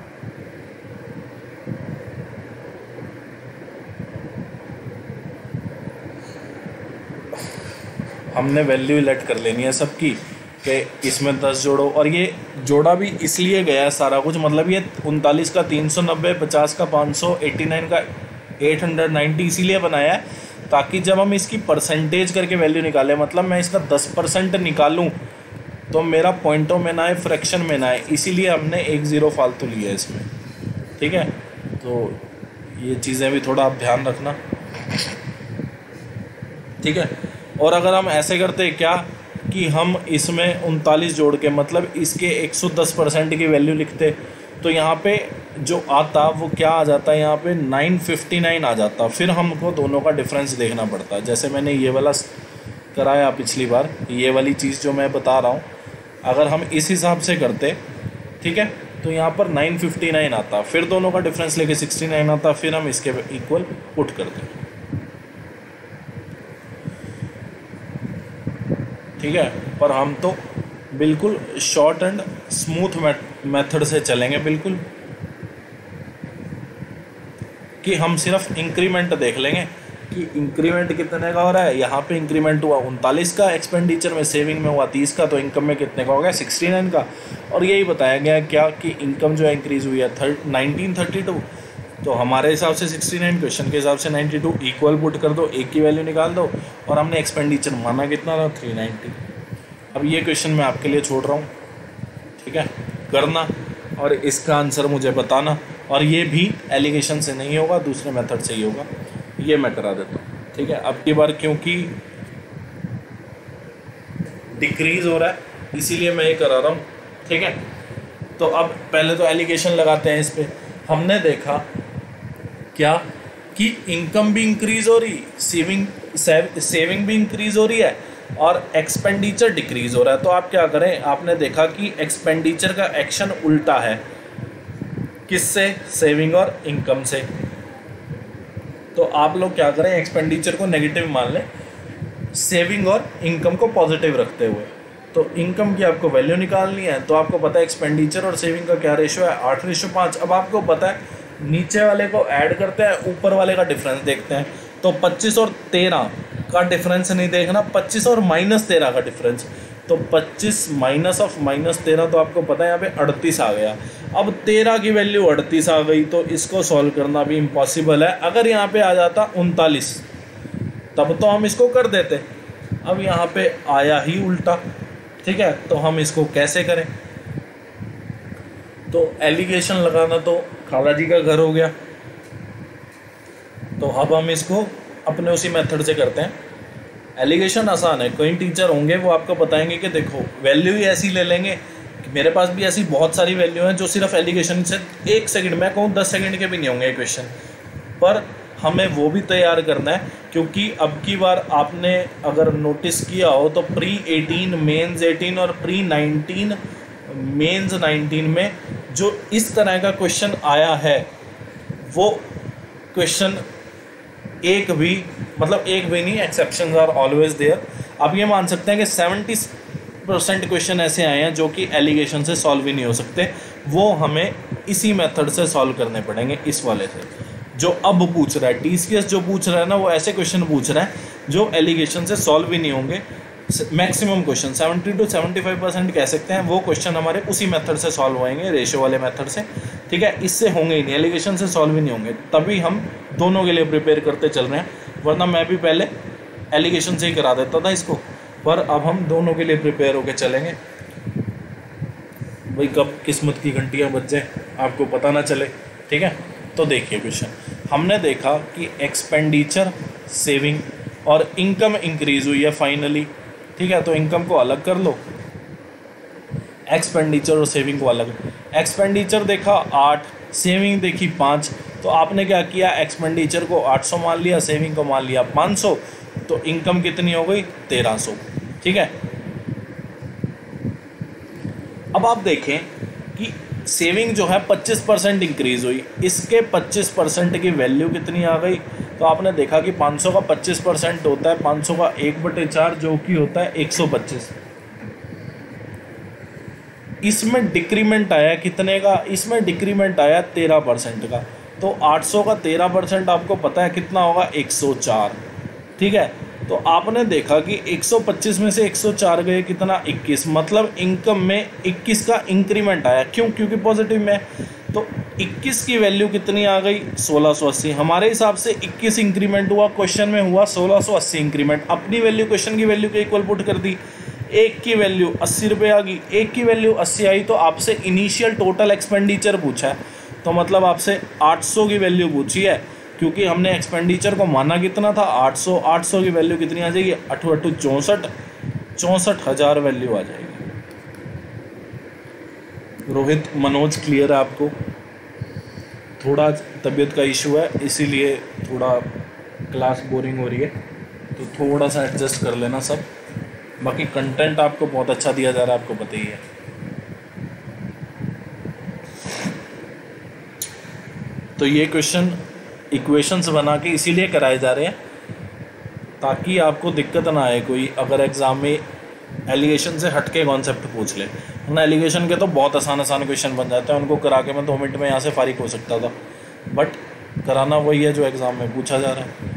हमने वैल्यू लेट कर लेनी है सबकी कि इसमें दस जोड़ो, और ये जोड़ा भी इसलिए गया है सारा कुछ, मतलब ये उनतालीस का तीन सौ नब्बे, पचास का पाँच सौ, एटी नाइन का एट हंड्रेड नाइन्टी इसीलिए बनाया है ताकि जब हम इसकी परसेंटेज करके वैल्यू निकालें, मतलब मैं इसका दस परसेंट निकालूं तो मेरा पॉइंटों में ना आए, फ्रैक्शन में ना आए, इसीलिए हमने एक ज़ीरो फालतू लिया है इसमें। ठीक है, तो ये चीज़ें भी थोड़ा आप ध्यान रखना। ठीक है, और अगर हम ऐसे करते क्या कि हम इसमें उनतालीस जोड़ के मतलब इसके एक सौ दस परसेंट की वैल्यू लिखते तो यहाँ पे जो आता वो क्या आ जाता है, यहाँ पे नाइन फिफ्टी नाइन आ जाता। फिर हमको दोनों का डिफरेंस देखना पड़ता है। जैसे मैंने ये वाला कराया पिछली बार, ये वाली चीज़ जो मैं बता रहा हूँ, अगर हम इस हिसाब से करते, ठीक है, तो यहाँ पर नाइन फिफ्टी नाइन आता, फिर दोनों का डिफरेंस लेके सिक्सटी नाइन आता, फिर हम इसके इक्वल पुट करते। ठीक है, पर हम तो बिल्कुल शॉर्ट एंड स्मूथ मेथड से चलेंगे बिल्कुल, कि हम सिर्फ इंक्रीमेंट देख लेंगे कि इंक्रीमेंट कितने का हो रहा है। यहाँ पे इंक्रीमेंट हुआ उनतालीस का, एक्सपेंडिचर में सेविंग में हुआ तीस का, तो इनकम में कितने का हो गया सिक्सटी नाइन का। और यही बताया गया क्या कि इनकम जो है इंक्रीज़ हुई है थर्ट नाइनटीन थर्टी टू, तो हमारे हिसाब से सिक्सटी नाइन, क्वेश्चन के हिसाब से नाइन्टी टू, इक्वल पुट कर दो, एक की वैल्यू निकाल दो, और हमने एक्सपेंडिचर माना कितना था थ्री नाइन्टी। अब ये क्वेश्चन मैं आपके लिए छोड़ रहा हूँ, ठीक है, करना और इसका आंसर मुझे बताना। और ये भी एलिगेशन से नहीं होगा, दूसरे मेथड से ही होगा, ये मैं करा देता हूँ। ठीक है, अब की बार क्योंकि डिक्रीज़ हो रहा है इसीलिए मैं ये करा रहा हूँ। ठीक है, तो अब पहले तो एलिगेशन लगाते हैं इस पर। हमने देखा क्या कि इनकम भी इंक्रीज़ हो रही, सेविंग सेव, सेविंग भी इंक्रीज़ हो रही है और एक्सपेंडिचर डिक्रीज़ हो रहा है। तो आप क्या करें, आपने देखा कि एक्सपेंडिचर का एक्शन उल्टा है, किससे? सेविंग और इनकम से। तो आप लोग क्या करें, एक्सपेंडिचर को नेगेटिव मान लें, सेविंग और इनकम को पॉजिटिव रखते हुए। तो इनकम की आपको वैल्यू निकालनी है, तो आपको पता है एक्सपेंडिचर और सेविंग का क्या रेशो है, आठ रेशो पाँच। अब आपको पता है नीचे वाले को ऐड करते हैं, ऊपर वाले का डिफरेंस देखते हैं। तो पच्चीस और तेरह का डिफरेंस नहीं देखना, पच्चीस और माइनस तेरह का डिफरेंस। तो पच्चीस माइनस ऑफ माइनस तेरह, तो आपको पता है यहाँ पे अड़तीस आ गया। अब तेरह की वैल्यू अड़तीस आ गई, तो इसको सॉल्व करना भी इम्पॉसिबल है। अगर यहाँ पे आ जाता उनतालीस तब तो हम इसको कर देते, अब यहाँ पे आया ही उल्टा। ठीक है, तो हम इसको कैसे करें? तो एलिगेशन लगाना तो खाला जी का घर हो गया, तो अब हम इसको अपने उसी मेथड से करते हैं। एलिगेशन आसान है, कई टीचर होंगे वो आपको बताएंगे कि देखो वैल्यू ही ऐसी ले लेंगे। मेरे पास भी ऐसी बहुत सारी वैल्यू हैं जो सिर्फ एलिगेशन से एक सेकंड, मैं कहूँ दस सेकंड के भी नहीं होंगे क्वेश्चन, पर हमें वो भी तैयार करना है। क्योंकि अब की बार आपने अगर नोटिस किया हो तो प्री एटीन, मेंस एटीन और प्री नाइनटीन, मेंस नाइनटीन में जो इस तरह का क्वेश्चन आया है वो क्वेश्चन एक भी, मतलब एक भी नहीं, एक्सेप्शंस आर ऑलवेज देयर। आप ये मान सकते हैं कि सेवेंटी परसेंट क्वेश्चन ऐसे आए हैं जो कि एलिगेशन से सॉल्व ही नहीं हो सकते। वो हमें इसी मेथड से सॉल्व करने पड़ेंगे, इस वाले से जो अब पूछ रहा है। टीसीएस जो पूछ रहा है ना, वो ऐसे क्वेश्चन पूछ रहा है जो एलिगेशन से सॉल्व भी नहीं होंगे। Maximum question seventy two seventy five percent कह सकते हैं, वो क्वेश्चन हमारे उसी मेथड से सॉल्व होंगे, रेशो वाले मेथड से। ठीक है, इससे होंगे ही नहीं, एलिगेशन से सॉल्व ही नहीं होंगे। तभी हम दोनों के लिए प्रिपेयर करते चल रहे हैं, वरना मैं भी पहले एलिगेशन से ही करा देता था इसको, पर अब हम दोनों के लिए प्रिपेयर होकर चलेंगे। भाई कब किस्मत की घंटियाँ बज जाए आपको पता ना चले। ठीक है, तो देखिए क्वेश्चन हमने देखा कि एक्सपेंडिचर, सेविंग और इनकम इंक्रीज हुई है फाइनली। ठीक है, तो इनकम को अलग कर लो, एक्सपेंडिचर और सेविंग को अलग। एक्सपेंडिचर देखा आठ, सेविंग देखी पाँच, तो आपने क्या किया, एक्सपेंडिचर को आठ सौ मान लिया, सेविंग को मान लिया पाँच सौ, तो इनकम कितनी हो गई, तेरह सौ। ठीक है, अब आप देखें कि सेविंग जो है पच्चीस परसेंट इंक्रीज हुई, इसके पच्चीस परसेंट की वैल्यू कितनी आ गई, तो आपने देखा कि पाँच सौ का पच्चीस परसेंट होता है पाँच सौ का एक बटे चार, जो कि होता है एक सौ पच्चीस। इसमें डिक्रीमेंट आया कितने का, इसमें डिक्रीमेंट आया तेरह परसेंट का। तो आठ सौ का तेरह परसेंट आपको पता है कितना होगा, एक सौ चार। ठीक है, तो आपने देखा कि एक सौ पच्चीस में से एक सौ चार गए कितना, इक्कीस, मतलब इनकम में इक्कीस का इंक्रीमेंट आया। क्यों, क्योंकि पॉजिटिव में। तो इक्कीस की वैल्यू कितनी आ गई, सोलह सौ अस्सी। हमारे हिसाब से इक्कीस इंक्रीमेंट हुआ, क्वेश्चन में हुआ सोलह सौ अस्सी इंक्रीमेंट। अपनी वैल्यू क्वेश्चन की वैल्यू के इक्वल पुट कर दी, एक की वैल्यू अस्सी रुपये आ गई, एक की वैल्यू अस्सी आई, तो आपसे इनिशियल टोटल एक्सपेंडिचर पूछा है, तो मतलब आपसे आठ सौ की वैल्यू पूछी है, क्योंकि हमने एक्सपेंडिचर को माना कितना था, आठ सौ। आठ सौ की वैल्यू कितनी आ जाएगी, अठो अठो चौंसठ, चौंसठ हज़ार वैल्यू आ जाएगी। रोहित, मनोज, क्लियर है आपको? थोड़ा तबीयत का इशू है, इसीलिए थोड़ा क्लास बोरिंग हो रही है, तो थोड़ा सा एडजस्ट कर लेना सब। बाकी कंटेंट आपको बहुत अच्छा दिया जा रहा है, आपको पता ही है। तो ये क्वेश्चन इक्वेशंस बना के इसीलिए कराए जा रहे हैं ताकि आपको दिक्कत ना आए कोई, अगर एग्ज़ाम में एलिगेशन से हटके कॉन्सेप्ट पूछ ले। ना एलिगेशन के तो बहुत आसान आसान क्वेश्चन बन जाते हैं, उनको करा के मैं दो मिनट में यहाँ से फारिग हो सकता था, बट कराना वही है जो एग्ज़ाम में पूछा जा रहा है।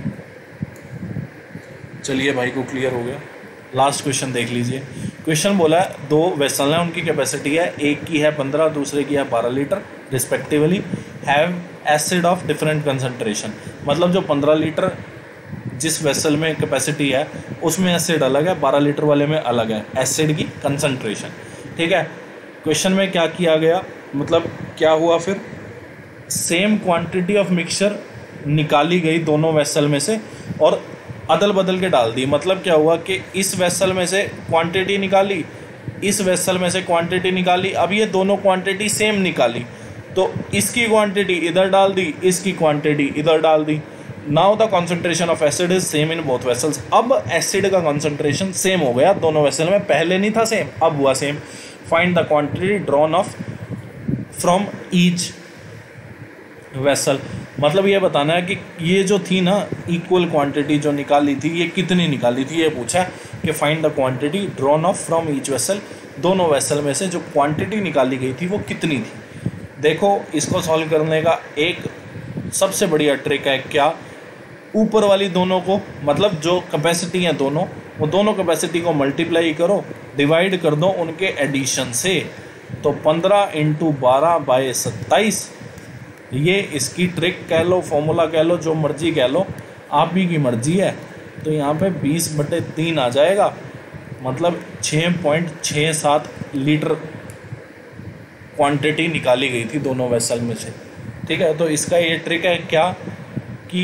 चलिए भाई को क्लियर हो गया। लास्ट क्वेश्चन देख लीजिए। क्वेश्चन बोला है दो वेसल हैं, उनकी कैपेसिटी है, एक की है पंद्रह, दूसरे की है बारह litre respectively, have acid of different concentration. मतलब जो पंद्रह लीटर जिस वेसल में कैपेसिटी है उसमें एसिड अलग है, बारह लीटर वाले में अलग है एसिड की कंसंट्रेशन। ठीक है, क्वेश्चन में क्या किया गया, मतलब क्या हुआ, फिर सेम क्वांटिटी ऑफ मिक्सचर निकाली गई दोनों वेसल में से और अदल बदल के डाल दी। मतलब क्या हुआ कि इस वेसल में से क्वांटिटी निकाली, इस वेसल में से क्वांटिटी निकाली, अब ये दोनों क्वांटिटी सेम निकाली, तो इसकी क्वांटिटी इधर डाल दी, इसकी क्वांटिटी इधर डाल दी। Now the concentration of acid is same in both vessels. अब एसिड का कॉन्सेंट्रेशन सेम हो गया दोनों वेसल में, पहले नहीं था सेम, अब हुआ same. Find the quantity drawn off from each vessel. मतलब ये बताना है कि ये जो थी ना इक्वल क्वांटिटी जो निकाली थी, ये कितनी निकाली थी, ये पूछा है कि find the quantity drawn off from each vessel. दोनों वेसल में से जो क्वांटिटी निकाली गई थी वो कितनी थी। देखो, इसको सॉल्व करने का एक सबसे बढ़िया ट्रिक है, क्या, ऊपर वाली दोनों को, मतलब जो कैपेसिटी हैं दोनों, वो दोनों कैपेसिटी को मल्टीप्लाई करो, डिवाइड कर दो उनके एडिशन से, तो पंद्रह इंटू बारह बाई सत्ताईस। ये इसकी ट्रिक कह लो, फॉर्मूला कह लो, जो मर्जी कह लो, आप ही की मर्जी है। तो यहाँ पे बीस बटे तीन आ जाएगा, मतलब छः पॉइंट छः सात लीटर क्वांटिटी निकाली गई थी दोनों वेसल में से। ठीक है, तो इसका ये ट्रिक है क्या, कि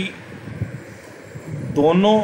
दोनों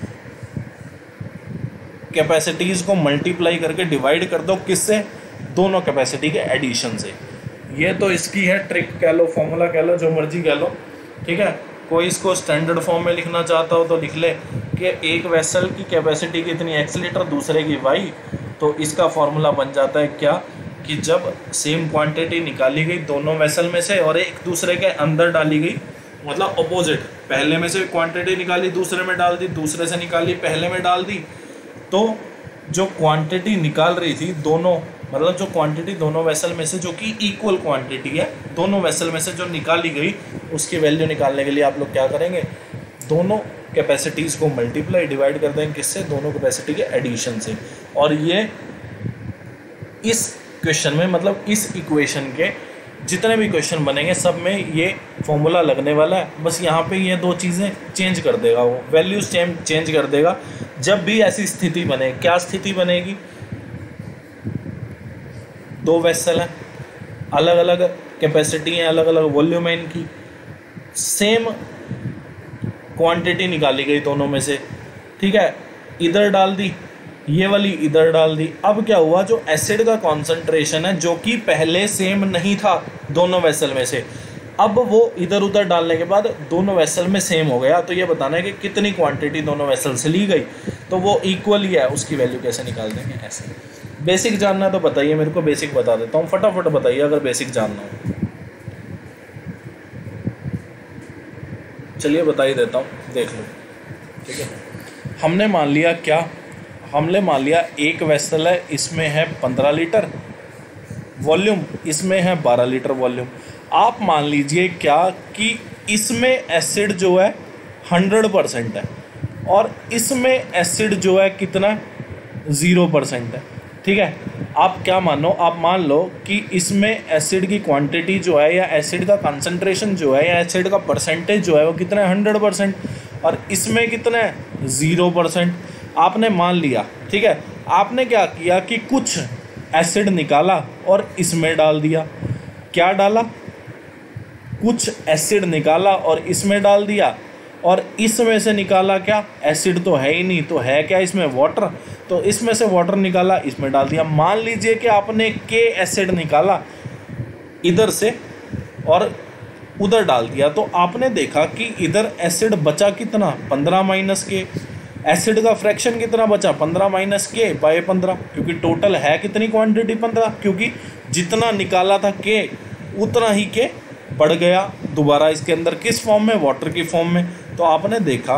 कैपेसिटीज़ को मल्टीप्लाई करके डिवाइड कर दो, किससे, दोनों कैपेसिटी के एडिशन से। ये तो इसकी है ट्रिक कह लो, फॉर्मूला कह लो, जो मर्जी कह लो। ठीक है, कोई इसको स्टैंडर्ड फॉर्म में लिखना चाहता हो तो लिख ले कि एक वेसल की कैपेसिटी कितनी एक्स लीटर, दूसरे की वाई। तो इसका फॉर्मूला बन जाता है क्या, कि जब सेम क्वांटिटी निकाली गई दोनों वेसल में से और एक दूसरे के अंदर डाली गई, मतलब अपोजिट, पहले में से क्वांटिटी निकाली दूसरे में डाल दी, दूसरे से निकाली पहले में डाल दी, तो जो क्वांटिटी निकाल रही थी दोनों मतलब जो क्वांटिटी दोनों वेसल में से जो कि इक्वल क्वांटिटी है दोनों वेसल में से जो निकाली गई, उसकी वैल्यू निकालने के लिए आप लोग क्या करेंगे, दोनों कैपेसिटीज़ को मल्टीप्लाई डिवाइड कर देंगे किससे, दोनों कैपेसिटी के एडिशन से। और ये इस क्वेश्चन में मतलब इस इक्वेशन के जितने भी क्वेश्चन बनेंगे सब में ये फॉर्मूला लगने वाला है। बस यहाँ पे ये दो चीज़ें चेंज कर देगा, वो वैल्यूज चेंज कर देगा जब भी ऐसी स्थिति बने। क्या स्थिति बनेगी, दो वेसल हैं, अलग अलग कैपेसिटी हैं, अलग अलग वॉल्यूम है इनकी, सेम क्वांटिटी निकाली गई दोनों में से, ठीक है, इधर डाल दी, ये वाली इधर डाल दी। अब क्या हुआ, जो एसिड का कॉन्सेंट्रेशन है जो कि पहले सेम नहीं था दोनों वेसल में से, अब वो इधर उधर डालने के बाद दोनों वेसल में सेम हो गया। तो ये बताना है कि कितनी क्वांटिटी दोनों वेसल से ली गई, तो वो इक्वल ही है, उसकी वैल्यू कैसे निकाल देंगे, ऐसे। बेसिक जानना तो बताइए मेरे को, बेसिक बता देता हूँ, फटाफट बताइए अगर बेसिक जानना हो। चलिए बता ही देता हूँ, देख लो, ठीक है। हमने मान लिया क्या, हमने मान लिया एक वेसल है, इसमें है पंद्रह लीटर वॉल्यूम, इसमें है बारह लीटर वॉल्यूम। आप मान लीजिए क्या कि इसमें एसिड जो है हंड्रेड परसेंट है और इसमें एसिड जो है कितना, ज़ीरो परसेंट है, ठीक है। आप क्या मानो, आप मान लो कि इसमें एसिड की क्वांटिटी जो है या एसिड का कंसंट्रेशन जो है या एसिड का परसेंटेज जो है वो कितना है, हंड्रेड परसेंट, और इसमें कितना है, ज़ीरो परसेंट। आपने मान लिया, ठीक है। आपने क्या किया कि कुछ एसिड निकाला और इसमें डाल दिया। क्या डाला, कुछ एसिड निकाला और इसमें डाल दिया, और इसमें से निकाला क्या, एसिड तो है ही नहीं, तो है क्या इसमें, वाटर, तो इसमें से वाटर निकाला, इसमें डाल दिया। मान लीजिए कि आपने के एसिड निकाला इधर से और उधर डाल दिया, तो आपने देखा कि इधर एसिड बचा कितना, पंद्रह माइनस के, एसिड का फ्रैक्शन कितना बचा, पंद्रह माइनस के बाय पंद्रह, क्योंकि टोटल है कितनी क्वांटिटी, पंद्रह, क्योंकि जितना निकाला था के उतना ही के बढ़ गया दोबारा इसके अंदर, किस फॉर्म में, वाटर की फॉर्म में। तो आपने देखा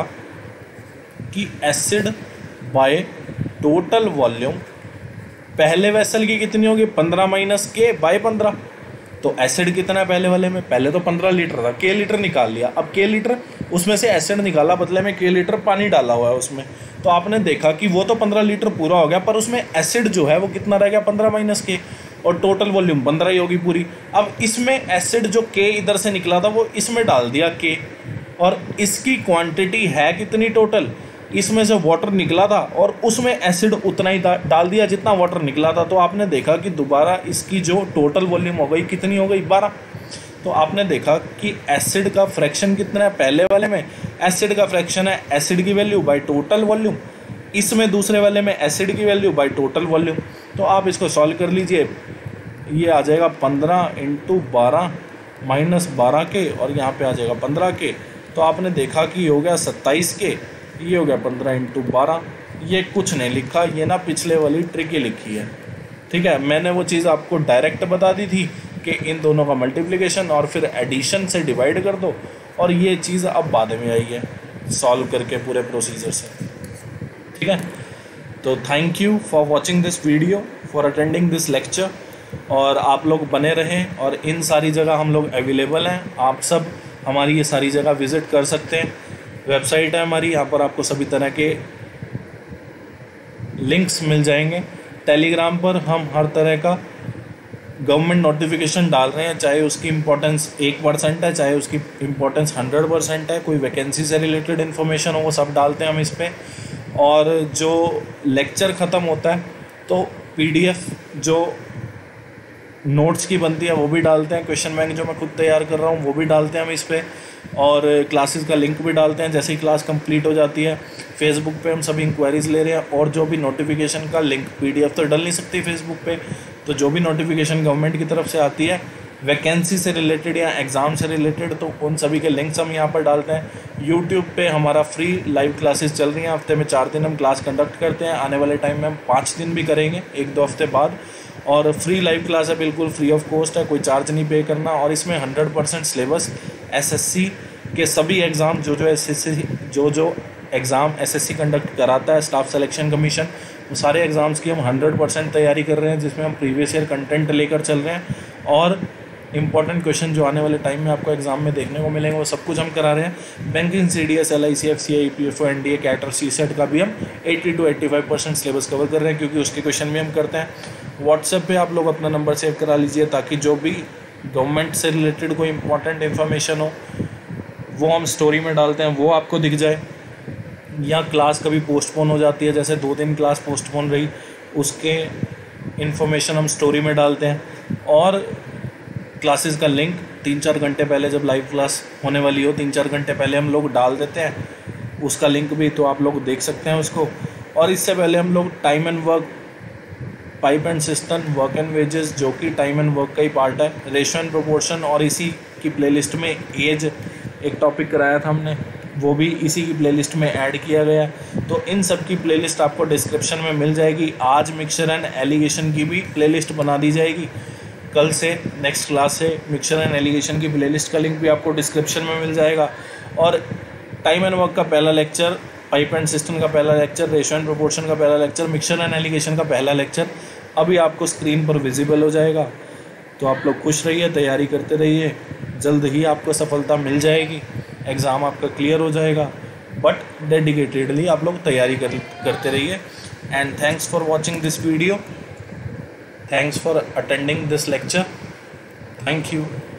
कि एसिड बाय टोटल वॉल्यूम पहले वेसल की कितनी होगी, पंद्रह माइनस के बाय पंद्रह। तो एसिड कितना है पहले वाले में, पहले तो पंद्रह लीटर था, के लीटर निकाल लिया, अब के लीटर उसमें से एसिड निकाला, बदले में के लीटर पानी डाला हुआ है उसमें। तो आपने देखा कि वो तो पंद्रह लीटर पूरा हो गया, पर उसमें एसिड जो है वो कितना रह गया, पंद्रह माइनस के, और टोटल वॉल्यूम पंद्रह ही होगी पूरी। अब इसमें एसिड जो के इधर से निकला था वो इसमें डाल दिया के, और इसकी क्वांटिटी है कितनी टोटल, इसमें से वाटर निकला था और उसमें एसिड उतना ही डाल दिया जितना वाटर निकला था। तो आपने देखा कि दोबारा इसकी जो टोटल वॉल्यूम हो गई कितनी हो गई, बारह। तो आपने देखा कि एसिड का फ्रैक्शन कितना है, पहले वाले में एसिड का फ्रैक्शन है एसिड की वैल्यू बाय टोटल वॉल्यूम, इसमें दूसरे वाले में एसिड की वैल्यू बाय टोटल वॉल्यूम। तो आप इसको सॉल्व कर लीजिए, ये आ जाएगा पंद्रह इंटू बारह माइनस बारह के, और यहाँ पे आ जाएगा पंद्रह के। तो आपने देखा कि ये हो गया सत्ताईस के, ये हो गया पंद्रह इंटू बारह। ये कुछ नहीं लिखा, ये ना पिछले वाली ट्रिक ही लिखी है, ठीक है। मैंने वो चीज़ आपको डायरेक्ट बता दी थी कि इन दोनों का मल्टीप्लिकेशन और फिर एडिशन से डिवाइड कर दो, और ये चीज़ अब बाद में आई है सॉल्व करके पूरे प्रोसीजर से, ठीक है। तो thank you for watching this video, for attending this lecture, और आप लोग बने रहें, और इन सारी जगह हम लोग अवेलेबल हैं। आप सब हमारी ये सारी जगह विज़िट कर सकते हैं, वेबसाइट है हमारी, यहाँ पर आपको सभी तरह के लिंक्स मिल जाएंगे। टेलीग्राम पर हम हर तरह का गवर्नमेंट नोटिफिकेशन डाल रहे हैं, चाहे उसकी इम्पोर्टेंस एक परसेंट है, चाहे उसकी इम्पोर्टेंस हंड्रेड परसेंट है, कोई वैकेंसी से रिलेटेड इन्फॉर्मेशन हो वो सब डालते हैं हम इस पर। और जो लेक्चर ख़त्म होता है तो पीडीएफ जो नोट्स की बनती है वो भी डालते हैं, क्वेश्चन बैंक जो मैं खुद तैयार कर रहा हूँ वो भी डालते हैं हम इस पर, और क्लासेस का लिंक भी डालते हैं जैसे ही क्लास कंप्लीट हो जाती है। फेसबुक पे हम सभी इंक्वायरीज़ ले रहे हैं, और जो भी नोटिफिकेशन का लिंक, पीडीएफ तो डल नहीं सकती फेसबुक पे, तो जो भी नोटिफिकेशन गवर्नमेंट की तरफ से आती है वैकेंसी से रिलेटेड या एग्ज़ाम से रिलेटेड, तो उन सभी के लिंक्स हम यहाँ पर डालते हैं। यूट्यूब पे हमारा फ्री लाइव क्लासेस चल रही हैं, हफ्ते में चार दिन हम क्लास कंडक्ट करते हैं, आने वाले टाइम में हम पाँच दिन भी करेंगे एक दो हफ्ते बाद, और फ्री लाइव क्लास है, बिल्कुल फ्री ऑफ कॉस्ट है, कोई चार्ज नहीं पे करना। और इसमें हंड्रेड परसेंट सिलेबस एसएससी के सभी एग्ज़ाम जो जो एसएससी जो जो एग्ज़ाम एसएससी कंडक्ट कराता है, स्टाफ सिलेक्शन कमीशन। वो सारे एग्ज़ाम्स की हम हंड्रेड परसेंट तैयारी कर रहे हैं, जिसमें हम प्रीवियस ईयर कंटेंट लेकर चल रहे हैं और इंपॉर्टेंट क्वेश्चन जो आने वाले टाइम में आपको एग्जाम में देखने को मिलेंगे वो सब कुछ हम करा रहे हैं। Banking, C D S, L I C, F C I, P F O, N D A, CAT और सी सेट का भी हम अस्सी टू पचासी परसेंट सिलेबस कवर कर रहे हैं, क्योंकि उसके क्वेश्चन भी हम करते हैं। व्हाट्सएप पे आप लोग अपना नंबर सेव करा लीजिए, ताकि जो भी गवर्नमेंट से रिलेटेड कोई इंपॉर्टेंट इन्फॉर्मेशन हो वो हम स्टोरी में डालते हैं, वो आपको दिख जाए। या क्लास कभी पोस्टपोन हो जाती है, जैसे दो दिन क्लास पोस्टपोन रही, उसके इन्फॉर्मेशन हम स्टोरी में डालते हैं। और क्लासेस का लिंक तीन चार घंटे पहले, जब लाइव क्लास होने वाली हो, तीन चार घंटे पहले हम लोग डाल देते हैं उसका लिंक भी, तो आप लोग देख सकते हैं उसको। और इससे पहले हम लोग time and work, pipe and system, work and wages, जो कि टाइम एंड वर्क का ही पार्ट है, रेशो एंड प्रोपोर्शन, और इसी की प्लेलिस्ट में एज एक टॉपिक कराया था हमने, वो भी इसी की प्लेलिस्ट में ऐड किया गया। तो इन सब की प्लेलिस्ट आपको डिस्क्रिप्शन में मिल जाएगी। आज मिक्सचर एंड एलिगेशन की भी प्लेलिस्ट बना दी जाएगी। कल से नेक्स्ट क्लास से मिक्सचर एंड एलिगेशन की प्लेलिस्ट का लिंक भी आपको डिस्क्रिप्शन में मिल जाएगा। और टाइम एंड वर्क का पहला लेक्चर, पाइप एंड सिस्टम का पहला लेक्चर, रेशो एंड प्रोपोर्शन का पहला लेक्चर, मिक्सचर एंड एलिगेशन का पहला लेक्चर अभी आपको स्क्रीन पर विजिबल हो जाएगा। तो आप लोग खुश रहिए, तैयारी करते रहिए, जल्द ही आपको सफलता मिल जाएगी, एग्ज़ाम आपका क्लियर हो जाएगा। बट डेडिकेटेडली आप लोग तैयारी कर करते रहिए। And thanks for watching this video, thanks for attending this lecture, thank you.